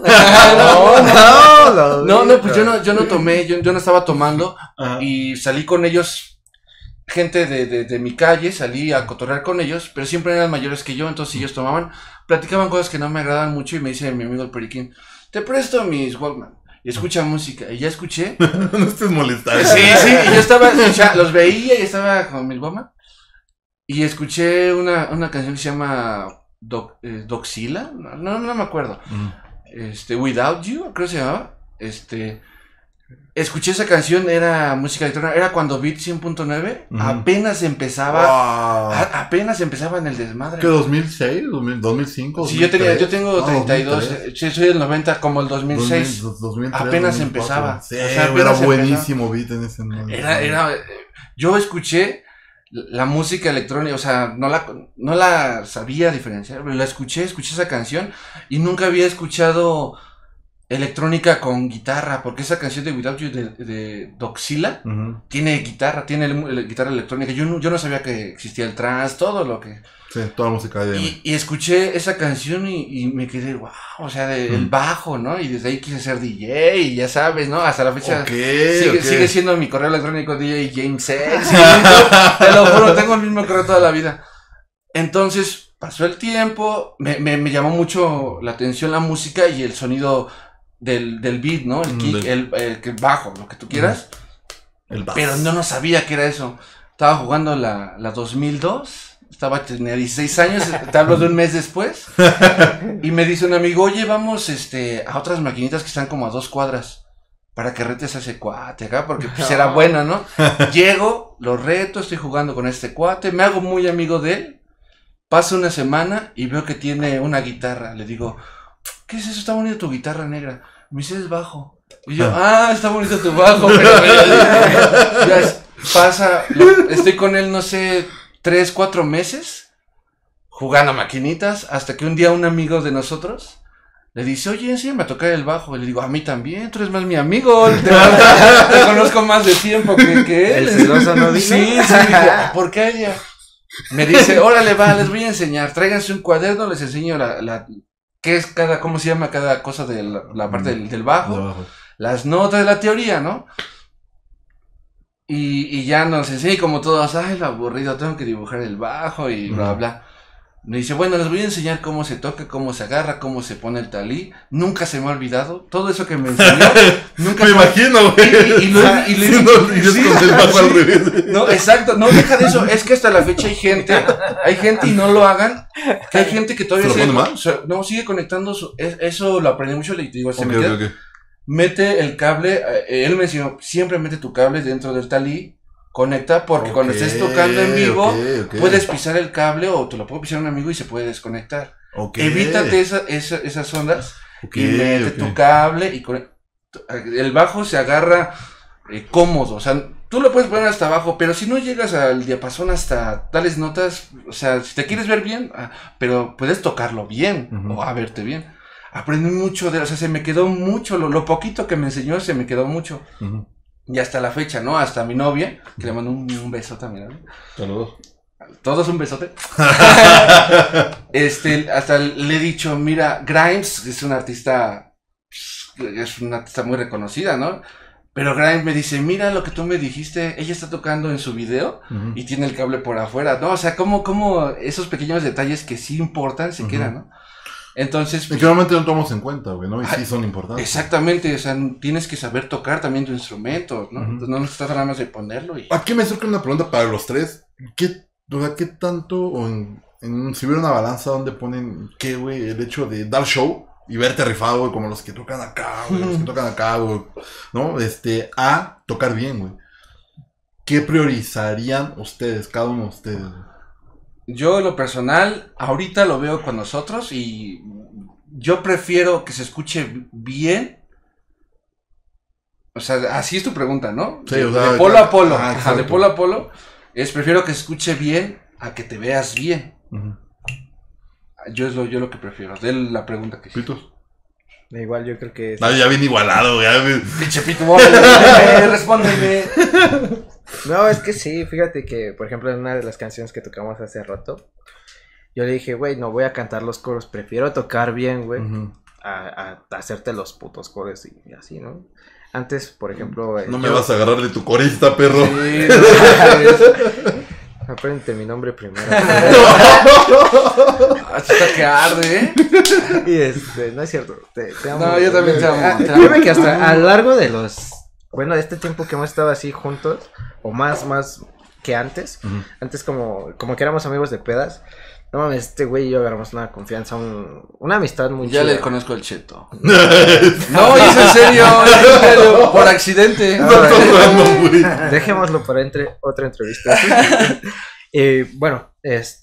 No, pues yo no tomé, yo no estaba tomando. Ajá. Y salí con ellos. Gente de mi calle, salí a cotorrear con ellos, pero siempre eran mayores que yo, entonces ellos tomaban, platicaban cosas que no me agradaban mucho y me dice mi amigo el Periquín, te presto mis Walkman y escucha música, y ya escuché. No estés molestando. Sí, y yo estaba escuchando, los veía y estaba con mi Walkman y escuché una canción que se llama Doxila, no me acuerdo, Without You, creo que se llamaba, escuché esa canción, era música electrónica, era cuando Beat 100.9 apenas empezaba en el desmadre. ¿Qué, 2006? ¿2005? Sí, yo tengo 32, sí, soy del 90, como el 2006, 2003, apenas 2004. empezaba. Sí, O sea, era apenas buenísimo Beat en ese momento. Yo escuché la música electrónica, o sea, no la sabía diferenciar, pero la escuché esa canción y nunca había escuchado electrónica con guitarra, porque esa canción de Without You de Doxila tiene guitarra, tiene guitarra electrónica. Yo no sabía que existía el trance, todo lo que... Sí, toda la música de... Y escuché esa canción y me quedé, wow, o sea, el bajo, ¿no? Y desde ahí quise ser DJ y ya sabes, ¿no? Hasta la fecha sigue siendo mi correo electrónico DJ James X. Te lo juro, tengo el mismo correo toda la vida. Entonces, pasó el tiempo, me llamó mucho la atención la música y el sonido del beat, ¿no? El kick, el bajo, lo que tú quieras. El bass. Pero no sabía que era eso. Estaba jugando la 2002. Tenía 16 años, te hablo de un mes después. Y me dice un amigo, oye, vamos a otras maquinitas que están como a 2 cuadras. Para que retes a ese cuate acá, porque pues era bueno, ¿no? Llego, lo reto, estoy jugando con este cuate, me hago muy amigo de él. Pasa una semana y veo que tiene una guitarra. Le digo, ¿qué es eso? Está bonita tu guitarra negra. Me dice, es bajo. Y yo, está bonito tu bajo. Pero estoy con él, no sé, 3, 4 meses jugando maquinitas, hasta que un día un amigo de nosotros le dice, oye, enséñame a tocar el bajo. Y le digo, a mí también, tú eres más mi amigo, te conozco más de tiempo que él. ¿El celoso no vino? Sí, ¿por qué ella? Me dice, órale, les voy a enseñar, tráiganse un cuaderno, les enseño qué es cómo se llama cada cosa de la parte del bajo, las notas de la teoría, ¿no? Y ya nos enseñé como todos, lo aburrido, tengo que dibujar el bajo y bla, bla. Me dice, bueno, les voy a enseñar cómo se toca, cómo se agarra, cómo se pone el talí. Nunca se me ha olvidado. Todo eso que me enseñó. Nunca me imagino, güey. No, exacto. No, deja de eso. Es que hasta la fecha hay gente y no lo hagan. Que hay gente que todavía sigue conectando. Eso lo aprendí mucho. Le digo, mete el cable. Él me enseñó, siempre mete tu cable dentro del talí. Conecta porque cuando estés tocando en vivo puedes pisar el cable o te lo puede pisar un amigo y se puede desconectar. Evítate esas ondas y mete tu cable y el bajo se agarra cómodo. O sea, tú lo puedes poner hasta abajo, pero si no llegas al diapasón hasta tales notas, o sea, si te quieres ver bien, pero puedes tocarlo bien o a verte bien. Aprendí mucho o sea, se me quedó mucho, lo poquito que me enseñó se me quedó mucho. Y hasta la fecha, ¿no? Hasta mi novia, que le mando un beso también, ¿no? Saludos. Todos un besote. Hasta le he dicho, mira, Grimes es una artista muy reconocida, ¿no? Pero Grimes me dice, mira lo que tú me dijiste, ella está tocando en su video y tiene el cable por afuera, ¿no? O sea, como esos pequeños detalles que sí importan se quedan, ¿no? Entonces, pues, y que normalmente no tomamos en cuenta, güey, ¿no? Y sí son importantes. Exactamente, o sea, tienes que saber tocar también tu instrumento, ¿no? Entonces no necesitas nada más de ponerlo y... Aquí me surge una pregunta para los tres. ¿Qué tanto, si hubiera una balanza donde ponen, qué, güey, el hecho de dar show y verte rifado, güey, como los que tocan acá, güey, ¿no? A tocar bien, güey. ¿Qué priorizarían ustedes, cada uno de ustedes, güey? Yo, en lo personal, ahorita lo veo con nosotros y yo prefiero que se escuche bien. O sea, así es tu pregunta, ¿no? Sí, de polo a polo. De polo a polo. Prefiero que se escuche bien a que te veas bien. Yo lo que prefiero. De la pregunta que hice. ¿Pitos? Igual yo creo que... ya bien igualado, güey. Pinche pito, respóndeme. No, es que sí, fíjate que, por ejemplo, en una de las canciones que tocamos hace rato, yo le dije, güey, no voy a cantar los coros, prefiero tocar bien, güey, a hacerte los putos coros y así, ¿no? Antes, por ejemplo... No me vas a agarrar de tu corista, perro. Sí, Apréndete mi nombre primero. Hasta que arde, ¿eh? Y no es cierto, te amo. No, yo también te amo. Créeme que hasta a lo largo de de este tiempo que hemos estado así juntos, o más que antes, antes como que éramos amigos de pedas, no mames, este güey y yo agarramos una confianza, una amistad muy chida. Ya le conozco el Cheto. No, es en serio, por accidente. Dejémoslo para otra entrevista. Bueno,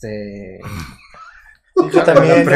yo también.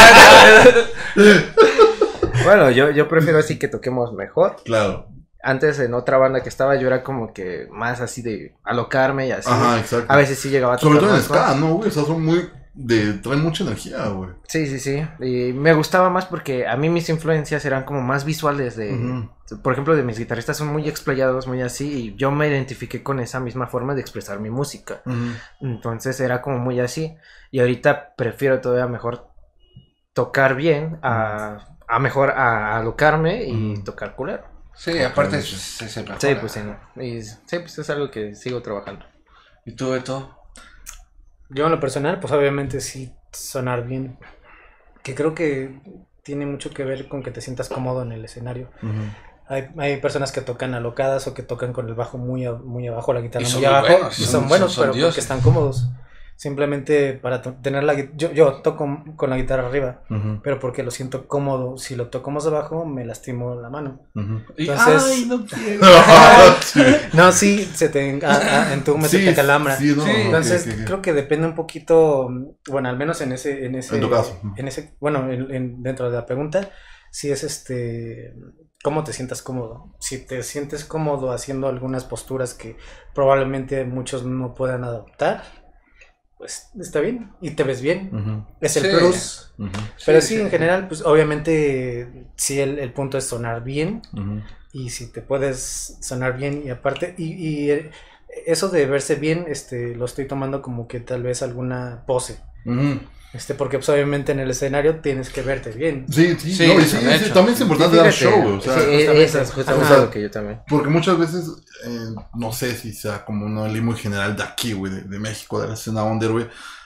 Bueno, yo prefiero así que toquemos mejor. Claro. Antes en otra banda que estaba yo era como que más así de alocarme y así. Ajá, exacto. A veces sí llegaba a tocar. Sobre todo en ska, ¿no, güey? O sea, son traen mucha energía, güey. Sí. Y me gustaba más porque a mí mis influencias eran como más visuales por ejemplo, de mis guitarristas son muy explayados, muy así, y yo me identifiqué con esa misma forma de expresar mi música. Entonces era como muy así. Y ahorita prefiero todavía mejor tocar bien a mejor a alocarme y tocar culero. Sí, aparte se mejora. Sí, pues sí, ¿no? Y sí, pues es algo que sigo trabajando. ¿Y tú, Beto? Yo en lo personal, pues obviamente sí sonar bien. Que creo que tiene mucho que ver con que te sientas cómodo en el escenario. Hay personas que tocan alocadas o que tocan con el bajo muy abajo, la guitarra muy abajo. Buenos, y son buenos, pero porque están cómodos. Simplemente para tener yo toco con la guitarra arriba, pero porque lo siento cómodo. Si lo toco más abajo, me lastimo la mano. Entonces, ¡ay, no quiero! No, sí, se te te calambra. Sí, no, entonces, creo que depende un poquito, bueno, al menos en tu caso. Bueno, dentro de la pregunta, si es cómo te sientas cómodo. Si te sientes cómodo haciendo algunas posturas que probablemente muchos no puedan adoptar, pues está bien y te ves bien. Es el plus. Pero sí, en general, pues obviamente sí el punto es sonar bien. Y si te puedes sonar bien y aparte, y eso de verse bien, lo estoy tomando como que tal vez alguna pose. Porque pues, obviamente en el escenario tienes que verte bien. Sí, también es importante dar show, o sea, eso es justamente lo que yo también. Porque muchas veces, no sé si sea como una ley muy general de aquí, güey, de México, de la escena under, güey,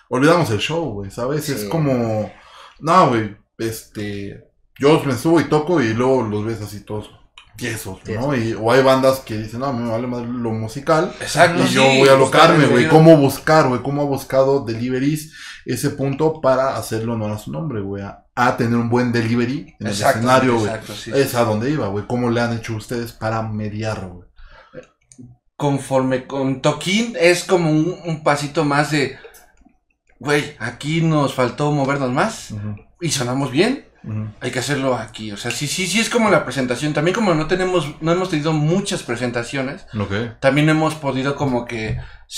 olvidamos el show, güey, ¿sabes? Sí. Es como, no, güey, yo me subo y toco y luego los ves así todos tiesos, ¿no? O hay bandas que dicen, no, me vale más lo musical. Exacto. Y yo voy a alocarme, güey. ¿Cómo buscar, güey? ¿Cómo ha buscado Deliveries ese punto para hacerlo honor a su nombre, güey? A tener un buen delivery en el escenario, güey. Sí, es a donde iba, güey. ¿Cómo le han hecho ustedes para mediar, güey? Conforme con Toquín es como un pasito más de, güey, aquí nos faltó movernos más y sonamos bien. Hay que hacerlo aquí, o sea, sí es como la presentación. También como no hemos tenido muchas presentaciones, también hemos podido como que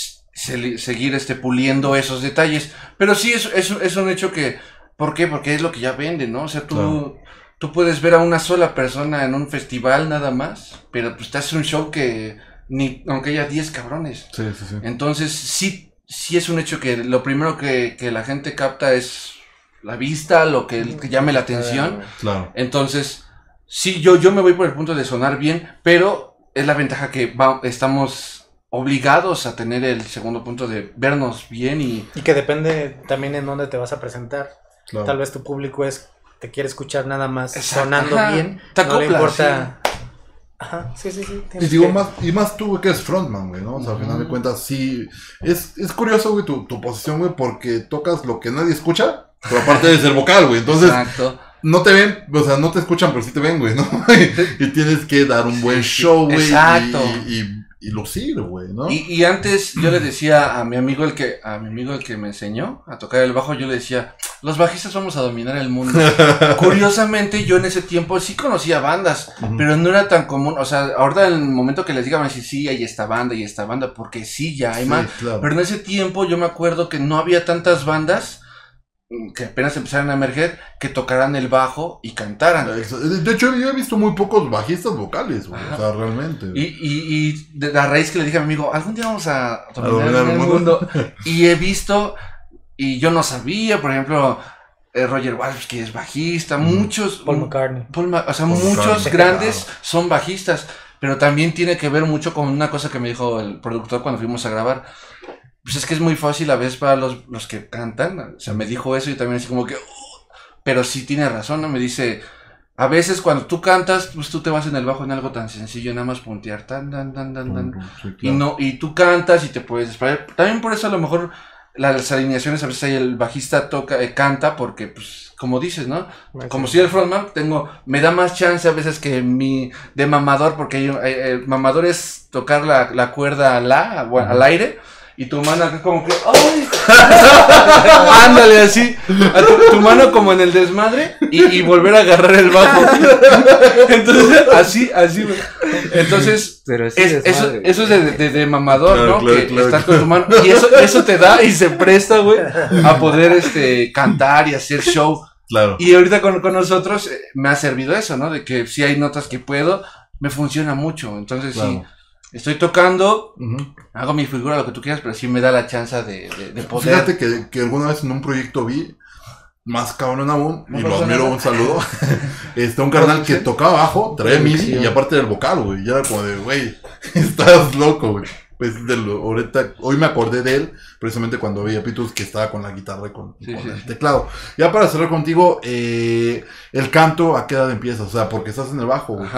seguir puliendo esos detalles. Pero sí es un hecho que, ¿por qué? Porque es lo que ya vende, ¿no? O sea, tú puedes ver a una sola persona en un festival nada más, pero pues te hace un show que aunque haya 10 cabrones. Sí. Entonces sí es un hecho que lo primero que la gente capta es la vista, lo que llame la atención. Claro. Entonces, sí, yo me voy por el punto de sonar bien, pero es la ventaja que estamos obligados a tener el segundo punto de vernos bien y que depende también en dónde te vas a presentar. Claro. Tal vez tu público te quiere escuchar nada más sonando bien, no le importa. Sí. Ajá, sí. Y digo, más tú, güey, que es frontman, güey, ¿no? O sea, al final de cuentas, sí. Es curioso, güey, tu posición, güey, porque tocas lo que nadie escucha, pero aparte de ser vocal, güey. Entonces, exacto. No te ven, o sea, no te escuchan, pero sí te ven, güey, ¿no? Y tienes que dar un buen show, güey. Exacto. Y lucir, güey, ¿no? Y antes yo le decía a mi amigo el que me enseñó a tocar el bajo, yo le decía, los bajistas vamos a dominar el mundo. Curiosamente, yo en ese tiempo sí conocía bandas, pero no era tan común. O sea, ahora en el momento que les diga, me dicen, sí, hay esta banda, porque sí, ya hay más. Claro. Pero en ese tiempo yo me acuerdo que no había tantas bandas que apenas empezaron a emerger, que tocaran el bajo y cantaran. De hecho, yo he visto muy pocos bajistas vocales, güey, o sea, realmente. Y de la raíz que le dije a mi amigo, algún día vamos a dominar el mundo. Y he visto, y yo no sabía, por ejemplo, Roger Waters, que es bajista, muchos... Paul McCartney. Muchos grandes son bajistas, pero también tiene que ver mucho con una cosa que me dijo el productor cuando fuimos a grabar. Pues es que es muy fácil a veces para los que cantan, o sea, me dijo eso y también así como que, pero sí tiene razón, ¿no? Me dice, a veces cuando tú cantas, pues tú te vas en el bajo en algo tan sencillo, nada más puntear, tan, sí, claro. Y tú cantas y te puedes desprender. También por eso a lo mejor las alineaciones a veces ahí el bajista canta porque, pues, como dices, ¿no? Como si el frontman me da más chance a veces que de mamador, porque el mamador es tocar la cuerda al aire. Y tu mano acá como que, ¡ay! Ándale así, tu mano como en el desmadre y volver a agarrar el bajo. Entonces, así, güey. Entonces, eso es de mamador, claro, ¿no? Claro, que estás con tu mano. Y eso te da y se presta, güey, a poder cantar y hacer show. Claro. Y ahorita con nosotros me ha servido eso, ¿no? De que si hay notas que puedo, me funciona mucho. Entonces, claro. Sí. Estoy tocando, hago mi figura, lo que tú quieras, pero sí me da la chance de poder. Fíjate que alguna vez en un proyecto vi, más cabrón aún, y lo admiro, un saludo, un carnal que tocaba bajo, traía MIDI y aparte del vocal, güey, y era como de, güey, estás loco, güey. Pues ahorita, hoy me acordé de él, precisamente cuando veía Pitus que estaba con la guitarra y con el teclado. Ya para cerrar contigo, el canto, ¿a qué edad empieza? O sea, porque estás en el bajo, güey.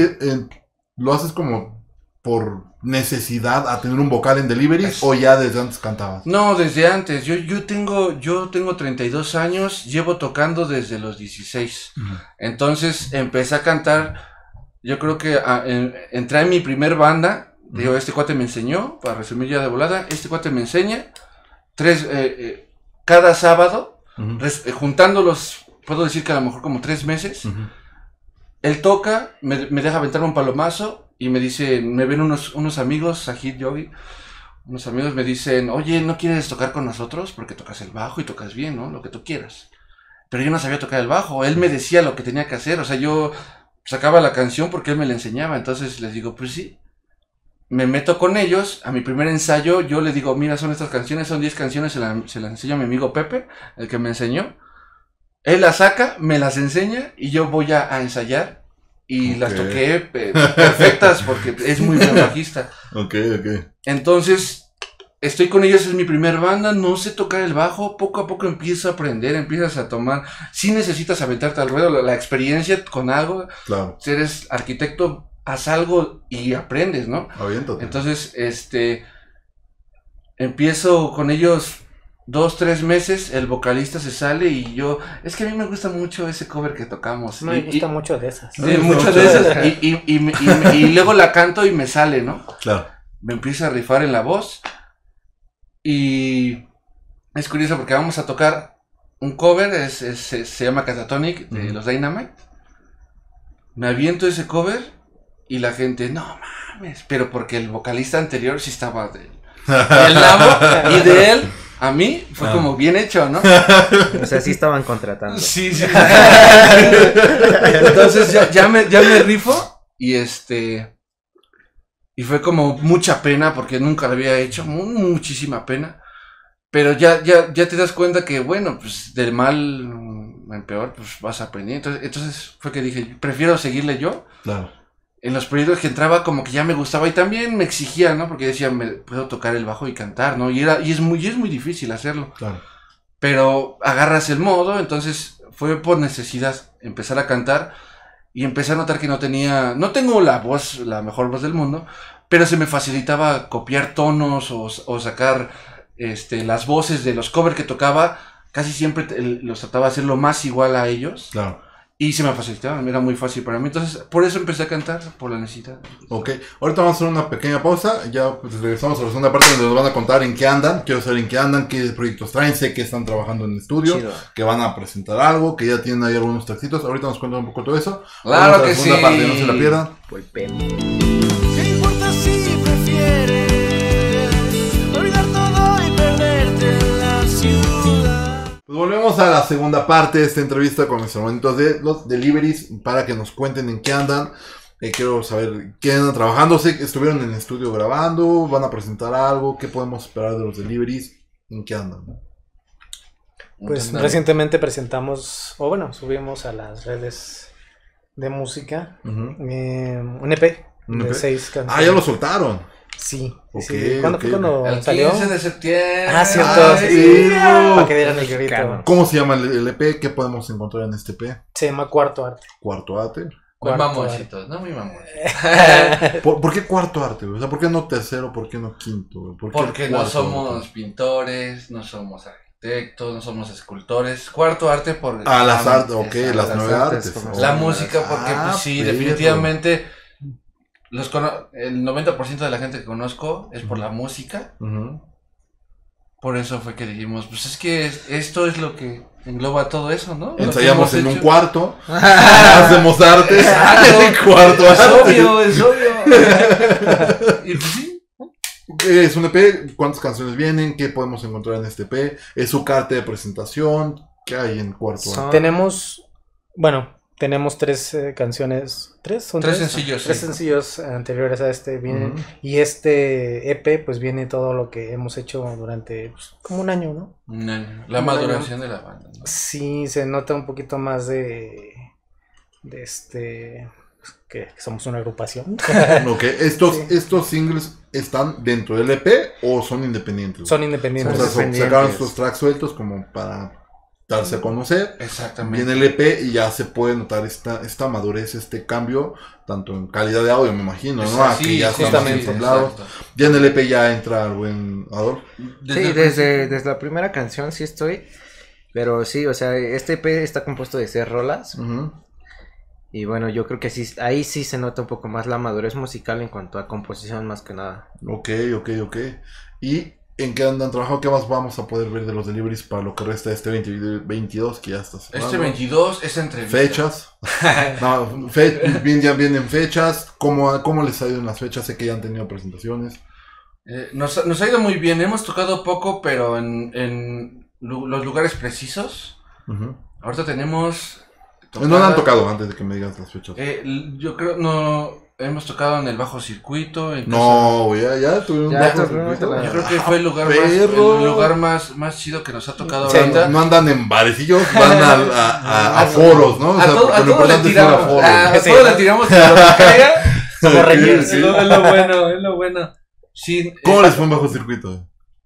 ¿Lo haces como por necesidad a tener un vocal en Deliveries o ya desde antes cantabas? No, desde antes. Yo tengo 32 años, llevo tocando desde los 16. Entonces empecé a cantar, yo creo que entré en mi primer banda. Digo, este cuate me enseñó, para resumir ya de volada, este cuate me enseña cada sábado, juntándolos, puedo decir que a lo mejor como 3 meses, él toca, me deja aventarme un palomazo. Y me dice, me ven unos amigos, Sajid Yogi, unos amigos me dicen, oye, ¿no quieres tocar con nosotros? Porque tocas el bajo y tocas bien, ¿no? Lo que tú quieras. Pero yo no sabía tocar el bajo, él me decía lo que tenía que hacer, o sea, yo sacaba la canción porque él me la enseñaba, entonces les digo, pues sí. Me meto con ellos, a mi primer ensayo, yo les digo, mira, son estas canciones, son 10 canciones, se las enseño a mi amigo Pepe, el que me enseñó. Él las saca, me las enseña y yo voy a ensayar. Y las toqué perfectas porque es muy buen bajista. Ok. Entonces, estoy con ellos, es mi primer banda, no sé tocar el bajo, poco a poco empiezo a aprender, empiezas a tomar, sí necesitas aventarte al ruedo, la experiencia con algo, claro. Si eres arquitecto, haz algo y aprendes, ¿no? Aviéntate. Entonces, empiezo con ellos 2-3 meses, el vocalista se sale y yo, es que a mí me gusta mucho ese cover que tocamos. Me gusta mucho de esas. Sí, muchas de esas, y luego la canto y me sale, ¿no? Claro. Me empiezo a rifar en la voz. Y es curioso porque vamos a tocar un cover, se llama Catatonic de los Dynamite. Me aviento ese cover y la gente, no mames, pero porque el vocalista anterior sí estaba del lado y de él a mí fue como bien hecho, ¿no? O sea, sí estaban contratando. Sí. Entonces ya me rifo y y fue como mucha pena porque nunca lo había hecho, muchísima pena. Pero ya te das cuenta que, bueno, pues del mal en peor, pues vas a aprender. Entonces fue que dije, prefiero seguirle yo. Claro. En los proyectos que entraba como que ya me gustaba y también me exigía, ¿no? Porque decía, puedo tocar el bajo y cantar, ¿no? Y es muy difícil hacerlo. Claro. Pero agarras el modo, entonces fue por necesidad empezar a cantar. Y empecé a notar que no tengo la mejor voz del mundo, pero se me facilitaba copiar tonos o sacar las voces de los covers que tocaba, casi siempre los trataba de hacer lo más igual a ellos. Claro. Y se me facilitaba, era muy fácil para mí. Entonces, por eso empecé a cantar, por la necesidad. Ok, ahorita vamos a hacer una pequeña pausa. Ya pues, regresamos a la segunda parte donde nos van a contar en qué andan. Quiero saber en qué andan, qué proyectos traen. Sé que están trabajando en el estudio, Chido. que van a presentar algo, que ya tienen ahí algunos taxitos. Ahorita nos cuentan un poco todo eso. Claro Vamos a la que segunda sí. parte, no se la pierdan. Por pedo. ¿Qué importa si prefieres olvidar todo y perderte en la ciudad? Pues volvemos a la segunda parte de esta entrevista con los hermanitos de los deliveries para que nos cuenten en qué andan. Quiero saber qué andan trabajando. Sé que estuvieron en el estudio grabando, van a presentar algo. ¿Qué podemos esperar de los deliveries? ¿En qué andan? Pues recientemente presentamos, subimos a las redes de música un EP de 6 canciones. Ah, ya lo soltaron. Sí, Ok, sí. ¿Cuándo fue ok, cuando El salió? 15 de septiembre. Ah, cierto. Ah, sí. Para que dieran el grito. ¿Cómo se llama el EP? ¿Qué podemos encontrar en este EP? Se llama Cuarto Arte. Cuarto arte. Muy Cuarto mamoncitos, ¿no? Muy mamoncitos. ¿Por qué cuarto arte? O sea, ¿por qué no tercero? ¿Por qué no quinto? ¿Por qué Porque no cuarto somos arte? pintores, no somos arquitectos, no somos escultores. Cuarto arte por... Ah, las artes, ok, Exacto, las nueve artes. como- La música, porque Ah, pues sí, perro. definitivamente el 90% de la gente que conozco es por la música. Ujú. Por eso fue que dijimos, pues es que esto es lo que engloba todo eso, ¿no? Lo que Ensayamos hemos en un hecho. cuarto, hacemos arte, cuarto Es arte. obvio, es obvio. Y pues sí. Es un EP, ¿cuántas canciones vienen? ¿Qué podemos encontrar en este EP? ¿Es su carta de presentación? ¿Qué hay en cuarto arte? Tenemos 3 canciones. ¿Son Tres 3? sencillos, 3 sí. sencillos anteriores a este vienen. Ujú. Y este EP, pues viene todo lo que hemos hecho durante como un año, ¿no? Un año. La maduración de la banda, ¿no? Sí, se nota un poquito más que somos una agrupación. Ok, ¿estos, Sí. ¿estos singles están dentro del EP o son independientes? Son O independientes. sea, independientes. sacaron estos tracks sueltos como para darse a conocer. Exactamente. Viene el EP y ya se puede notar esta madurez, este cambio, tanto en calidad de audio, me imagino, ¿no? Aquí Sí, ya estamos justamente, ensamblados. exacto. Ya en el EP ya entra el buen Adolfo. Sí, el desde la primera canción sí estoy. Pero sí, o sea, este EP está compuesto de 6 rolas. Ujú. Y bueno, yo creo que sí, ahí sí se nota un poco más la madurez musical en cuanto a composición más que nada. Ok. ¿Y en qué andan trabajando? ¿Qué más vamos a poder ver de los deliveries para lo que resta de este 2022 que ya está cerrando? Este 22 es entrevista. Fechas. No, ya vienen fechas. ¿Cómo les ha ido en las fechas? Sé que ya han tenido presentaciones. Nos ha ido muy bien. Hemos tocado poco, pero en los lugares precisos. Ujú. Ahorita tenemos... ¿En dónde han tocado antes de que me digas las fechas? Yo creo, no... Hemos tocado en el bajo circuito. En No, güey, ya tuvieron Ya un bajo tuvimos circuito. la- Yo creo que fue el lugar, perro. más chido que nos ha tocado O sea, ahorita. no andan en barecillos, van a foros, ¿no? O A sea, todo, porque a lo todo le importante es ir a tiramos. foros. A Sí, todo ¿no? le tiramos a lo que caiga. Somos reyes. Sí. Es lo bueno, es lo bueno. Sí, ¿Cómo les fue en bajo circuito?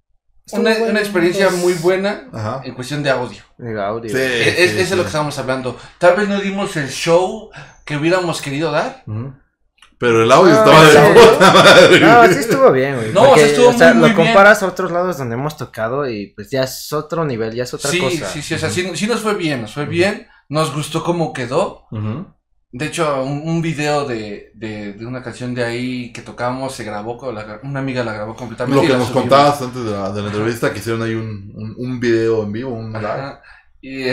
una experiencia pues, muy buena Ajá. en cuestión de audio. El audio. Sí. Eso es lo que estábamos hablando. Tal vez no dimos el show que hubiéramos querido dar. Ujú. Pero el audio No, estaba de sí. puta madre. No, sí estuvo bien, güey. No, porque, o sea, estuvo muy lo bien. comparas a otros lados donde hemos tocado y pues ya es otro nivel, ya es otra Sí, cosa. sí, o sea, sí nos fue bien, nos gustó cómo quedó. Ujú. De hecho, un video de una canción de ahí que tocamos se grabó, una amiga la grabó completamente. Lo y que la nos subimos. contabas antes de la entrevista, que hicieron ahí un video en vivo, un live. Ajá. Y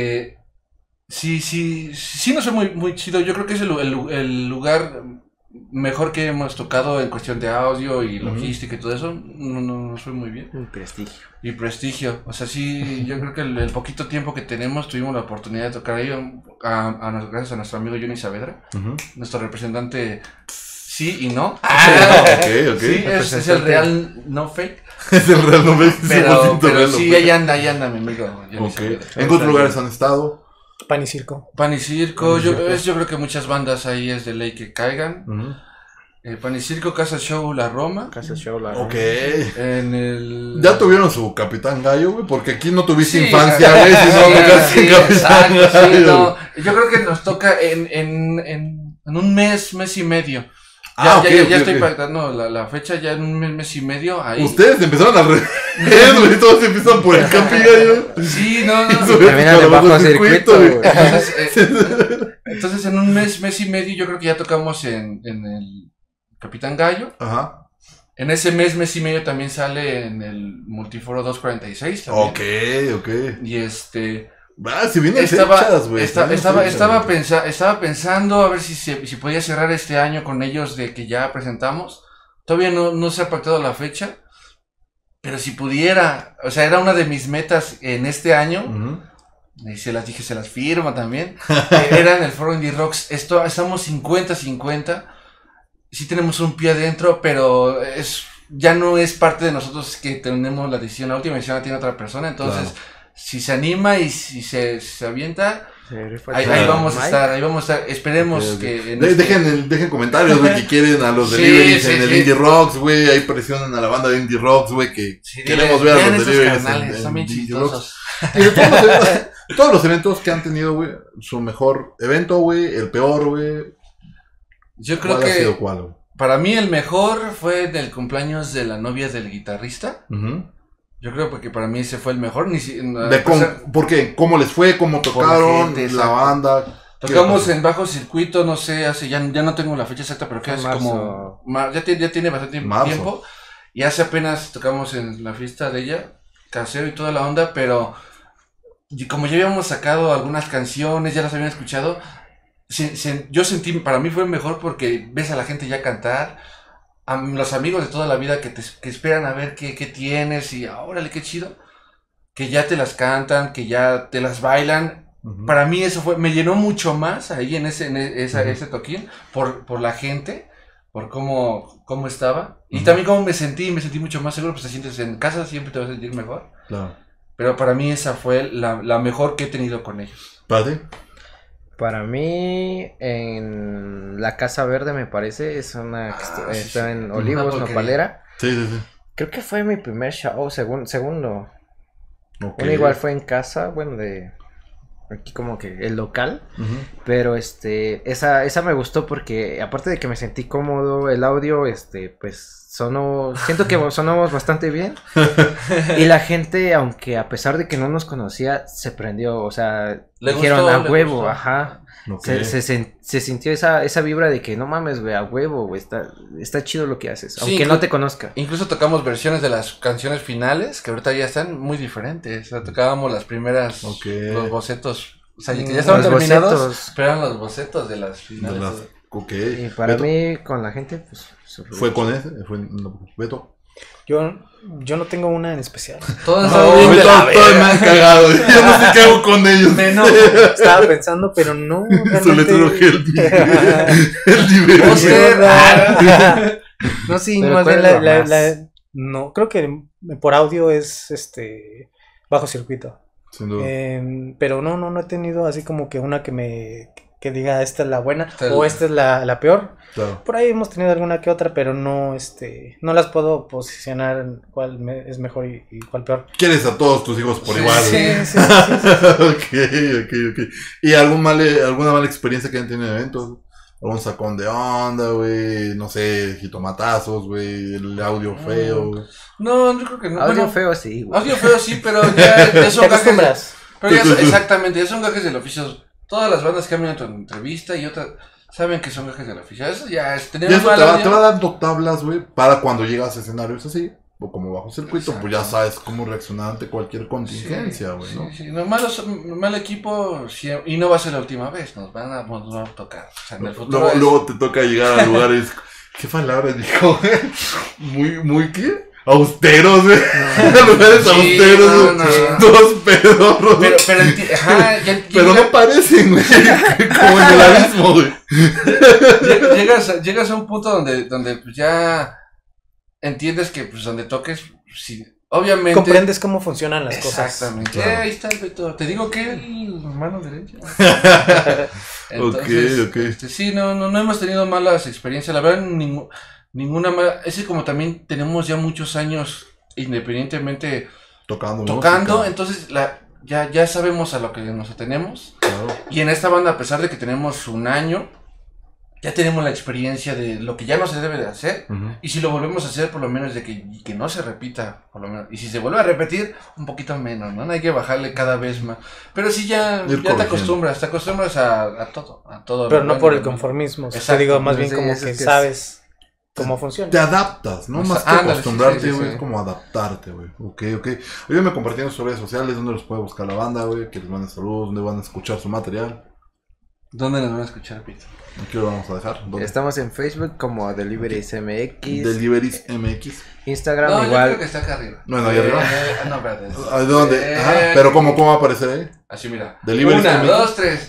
sí nos fue muy chido. Yo creo que es el lugar mejor que hemos tocado en cuestión de audio y logística y todo eso. Nos fue muy bien. Un prestigio. Y prestigio. O sea, sí, yo creo que el poquito tiempo que tenemos tuvimos la oportunidad de tocar ahí gracias a nuestro amigo Johnny Saavedra, Ujú. nuestro representante sí y no. Ok. Sí, es el real no fake. Es el real nombre. es Pero 100% real sí, nombre. ahí anda mi amigo Johnny Ok. Saavedra. ¿En qué otros lugares han estado? Pan y circo. Pan y Circo, yo creo que muchas bandas ahí es de ley que caigan. Ujú. Pan y Circo, Casa Show, La Roma. Casa Show, la Ok. En el... Ya tuvieron su Capitán Gallo, güey, porque aquí no tuviste Sí, infancia, güey, sino sí, que casi sí, Capitán exacto, sí, Gallo. no. Yo creo que nos toca en un mes y medio. Ah, ok, ya ok, estoy ok. pactando la fecha, ya en un mes y medio. Ahí. Ustedes empezaron al revés, güey, todos empiezan por el Capi Gallo. Sí, no. Y sube Terminan para de bajo abajo circuito, güey. güey. Entonces en un mes y medio yo creo que ya tocamos en el Capitán Gallo. Ajá. En ese mes y medio también sale en el Multiforo 246 también. Ok. Y Ah, si vienen fechas, güey. estaba pensando a ver si podía cerrar este año con ellos de que ya presentamos. Todavía no se ha pactado la fecha. Pero si pudiera, o sea, era una de mis metas en este año. Ujú. Y se las dije, se las firmo también. Era en el Foro Indie Rocks. Estamos 50-50. Sí tenemos un pie adentro, pero ya no es parte de nosotros que tenemos la decisión. La última decisión la tiene otra persona. Entonces, Claro. si se anima y si se avienta, ahí Claro. vamos a estar. Esperemos Ok, ok. que... Dejen comentarios, güey, que quieren a los Sí, deliveries sí, en el sí. Indie Rocks, güey. Ahí presionan a la banda de Indie Rocks, güey, que Sí, queremos ver a vean los esos deliveries canales, en son bien Indie Rocks. chistosos. Y de todos los eventos que han tenido, güey, su mejor evento, güey, el peor, güey. Yo creo ¿Cuál ha sido que cuál, güey? para mí el mejor fue del cumpleaños de la novia del guitarrista. Ujú. Yo creo porque para mí ese fue el mejor. ¿Por qué? ¿Cómo les fue? ¿Cómo tocaron? gente, la exacto. banda. Tocamos en bajo circuito, no sé, ya no tengo la fecha exacta, pero que Fue hace marzo. como... ya tiene bastante Marzo. tiempo. Y hace apenas tocamos en la fiesta de ella, casero y toda la onda, pero como ya habíamos sacado algunas canciones, ya las habían escuchado, yo sentí, para mí fue mejor porque ves a la gente ya cantar, a los amigos de toda la vida que esperan a ver qué tienes y órale, qué chido, que ya te las cantan, que ya te las bailan. Ujú. Para mí eso me llenó mucho más ahí en ese toquín por la gente, por cómo estaba y Ujú. también cómo me sentí mucho más seguro. Pues te sientes en casa, siempre te vas a sentir mejor, Claro. pero para mí esa fue la mejor que he tenido con ellos. ¿Para ti? Para mí, en la Casa Verde, me parece, es una que sí, está sí. en Una Olivos, porquería. Nopalera. Sí. Creo que fue mi primer show, segundo. Ok. Uno igual fue en casa, bueno, de aquí como que el local. Ujú. Pero esa me gustó porque aparte de que me sentí cómodo, el audio, pues siento que sonamos bastante bien. Y la gente, aunque a pesar de que no nos conocía, se prendió, o sea, Le dijeron gustó, a le huevo, gustó. ajá. Ok. Se sintió esa vibra de que no mames, güey, a huevo, güey, está chido lo que haces, Sí, aunque no te conozca. Incluso tocamos versiones de las canciones finales que ahorita ya están muy diferentes. O sea, tocábamos las primeras, Ok. los bocetos, o sea, que ya estaban Los terminados, bocetos. pero eran los bocetos de las De finales. las- Ok. Y para Beto, mí, con la gente, pues... súper ¿Fue bien. con ese? Beto. Yo no tengo una en especial. Todos No, estaban bien de la todos me verga. han cagado. Yo no sé qué hago con ellos. Me enojo. Estaba pensando, pero no. Su letrero realmente... el nivel. Poster. No, sí, Pero más ¿cuál bien es la más? no, creo que por audio es bajo circuito. Sin duda. Pero no he tenido así como que una que que diga esta es la buena Tal- o esta es la peor. Claro. Por ahí hemos tenido alguna que otra, pero no no las puedo posicionar en cuál es mejor y cuál peor. Quieres a todos tus hijos por Sí, igual. Sí, güey. sí, sí, sí. Ok. ¿Y alguna mala experiencia que hayan tenido en eventos? ¿Algún sacón de onda, güey? No sé, jitomatazos, güey, el audio feo, güey. No, yo creo que no. Audio Bueno, feo sí, güey. audio feo sí, pero ya son Te gajes. acostumbras. Pero ya exactamente, ya son gajes del oficio. Todas las bandas que han venido a tu entrevista y otras saben que son gajes del oficio. Eso ya es Y tener eso mal te va audio. dando tablas, güey, para cuando llegas a escenarios así, o como bajo circuito, pues ya sabes cómo reaccionar ante cualquier contingencia, güey, ¿no? Sí. No, mal equipo, sí, y no va a ser la última vez, nos van a tocar. O sea, en el futuro Luego te toca llegar a lugares, ¿qué palabra dijo? Muy, ¿qué? Austeros, güey. Lugares Sí, austeros, no, güey. no. Todos pedorros. Ajá, Pero no parecen, güey. Como en el abismo, güey. llegas a un punto donde pues ya entiendes que pues donde toques, sí, obviamente. Comprendes cómo funcionan las cosas. Exactamente. Claro. Ahí está el Beto. Te digo que el mano derecha. Ok. Sí, no hemos tenido malas experiencias. La verdad, ninguna mala. Ese como también tenemos ya muchos años independientemente Tocando, música. entonces ya sabemos a lo que nos atenemos. Claro. Y en esta banda, a pesar de que tenemos un año, ya tenemos la experiencia de lo que ya no se debe de hacer. Ujú. Y si lo volvemos a hacer, por lo menos de que no se repita, por lo menos. Y si se vuelve a repetir, un poquito menos, ¿no? No hay que bajarle cada vez más. Pero sí ya te corrigiendo. acostumbras a todo. Pero lo no por el bueno. conformismo. O sea, Exacto, digo, más bien sí, como eso que es que sabes cómo funciona. Te adaptas, ¿no? O sea, Más que ándale, acostumbrarte, sí, güey, sí. es como adaptarte, güey. Ok. Oye, me compartieron sus redes sociales, ¿dónde los puede buscar la banda, güey? Que les manden saludos, ¿dónde van a escuchar su material? ¿Dónde nos van a escuchar, Pito? Aquí lo vamos a dejar. ¿Dónde? Estamos en Facebook como Deliveries MX. Deliveries MX. Instagram No, yo igual. creo que está acá arriba. Bueno, ahí arriba. No, espérate. ¿A ¿Dónde? Ajá, pero ¿cómo va a aparecer ahí? Así, mira. Deliveries 1, MX. 2, 3.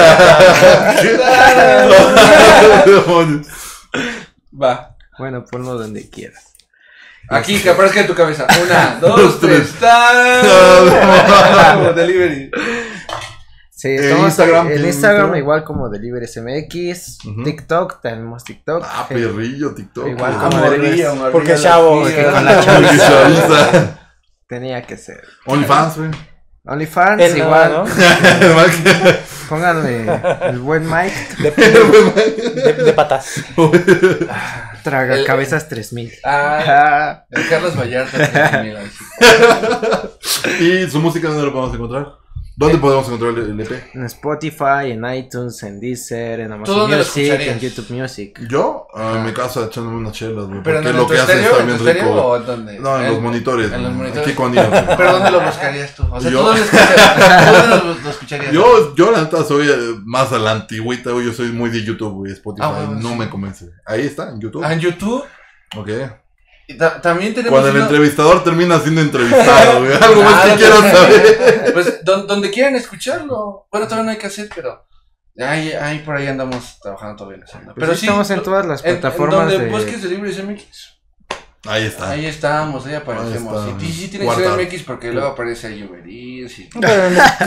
Va. Bueno, ponlo donde quieras. Aquí, que aparezca en tu cabeza. 1, 2, 3. Delivery. Sí, En estamos Instagram, en ¿tienen Instagram Instagram? igual como Deliveries MX. Ujú. TikTok, tenemos TikTok. Ah, perrillo, TikTok. Igual güey. como Deliveries. Porque chavo, Porque con con la la Porque chaviza chaviza. tenía que ser. OnlyFans, güey. OnlyFans Él no, igual. ¿no? Pónganle el buen Mike. De patas. Traga El- cabezas 3000. Ah, el Carlos Vallarta. Mira, sí. ¿Y su música dónde lo podemos encontrar? ¿Dónde podemos encontrar el EP? En Spotify, en iTunes, en Deezer, en ¿Tú Amazon dónde lo Music, escucharías? en YouTube Music. Yo, en mi casa echándome unas chelas, güey. Pero Porque en lo tu que hace estéreo, está ¿en tu bien estéreo rico. o en dónde? No, en los monitores. En los güey. monitores. Aquí con ellos. ¿Pero dónde lo buscarías tú? O sea, Yo- ¿tú dónde escucharías? ¿Dónde lo escucharías? Yo la neta soy más a la antigüita, güey. Yo soy muy de YouTube, güey. Spotify bueno, no sí. me convence. Ahí está, en YouTube. Ah, en YouTube. Ok. Y también tenemos Cuando el uno- entrevistador termina siendo entrevistado, güey. Algo más que Claro, quiero pues, saber. Pues donde quieran escucharlo. Bueno, todavía no hay que hacer, pero ahí por ahí andamos trabajando todavía en eso. ¿no? Pero sí, estamos en todas las plataformas donde de... busques Deliveries MX. Ahí está. Ahí estamos, ahí aparecemos. Ahí está. Y sí tiene que ser Guardado. MX porque luego aparece ahí Uber Eats y... Pero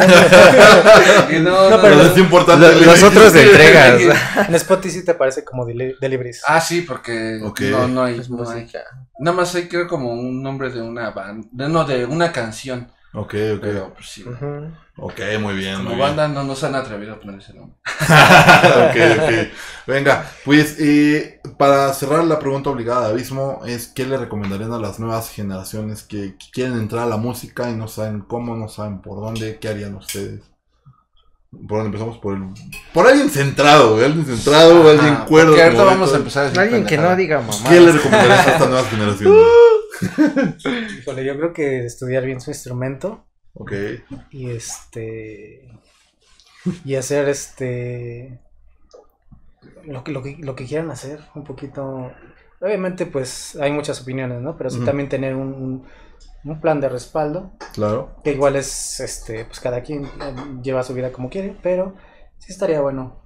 Que no, No, no, pero no. es importante. Los otros de entregas. en Spotify sí te parece como deliveries. Ah, sí, porque Ok. no hay, Es no hay. música. Nada más hay creo como un nombre de una banda, no, de una canción. Ok. Pero pues sí. Ujú. Ok, muy bien. Como muy banda no se han atrevido a poner ese nombre. bien. Ok. Venga, pues para cerrar la pregunta obligada de Abismo es ¿qué le recomendarían a las nuevas generaciones que quieren entrar a la música y no saben cómo, no saben por dónde? ¿Qué harían ustedes? ¿Por dónde empezamos? Por alguien centrado, güey. Alguien centrado, alguien Ajá, cuerdo. porque ahorita como vamos a Beto. empezar a decir Alguien que no pendejadas. diga mamá. ¿Qué le recomendarías a estas nuevas generaciones? Híjole, yo creo que estudiar bien su instrumento Ok. y y hacer lo que quieran hacer un poquito. Obviamente pues hay muchas opiniones, ¿no? Pero sí Ujú. también tener un plan de respaldo, Claro. que igual es pues cada quien lleva su vida como quiere, pero sí estaría bueno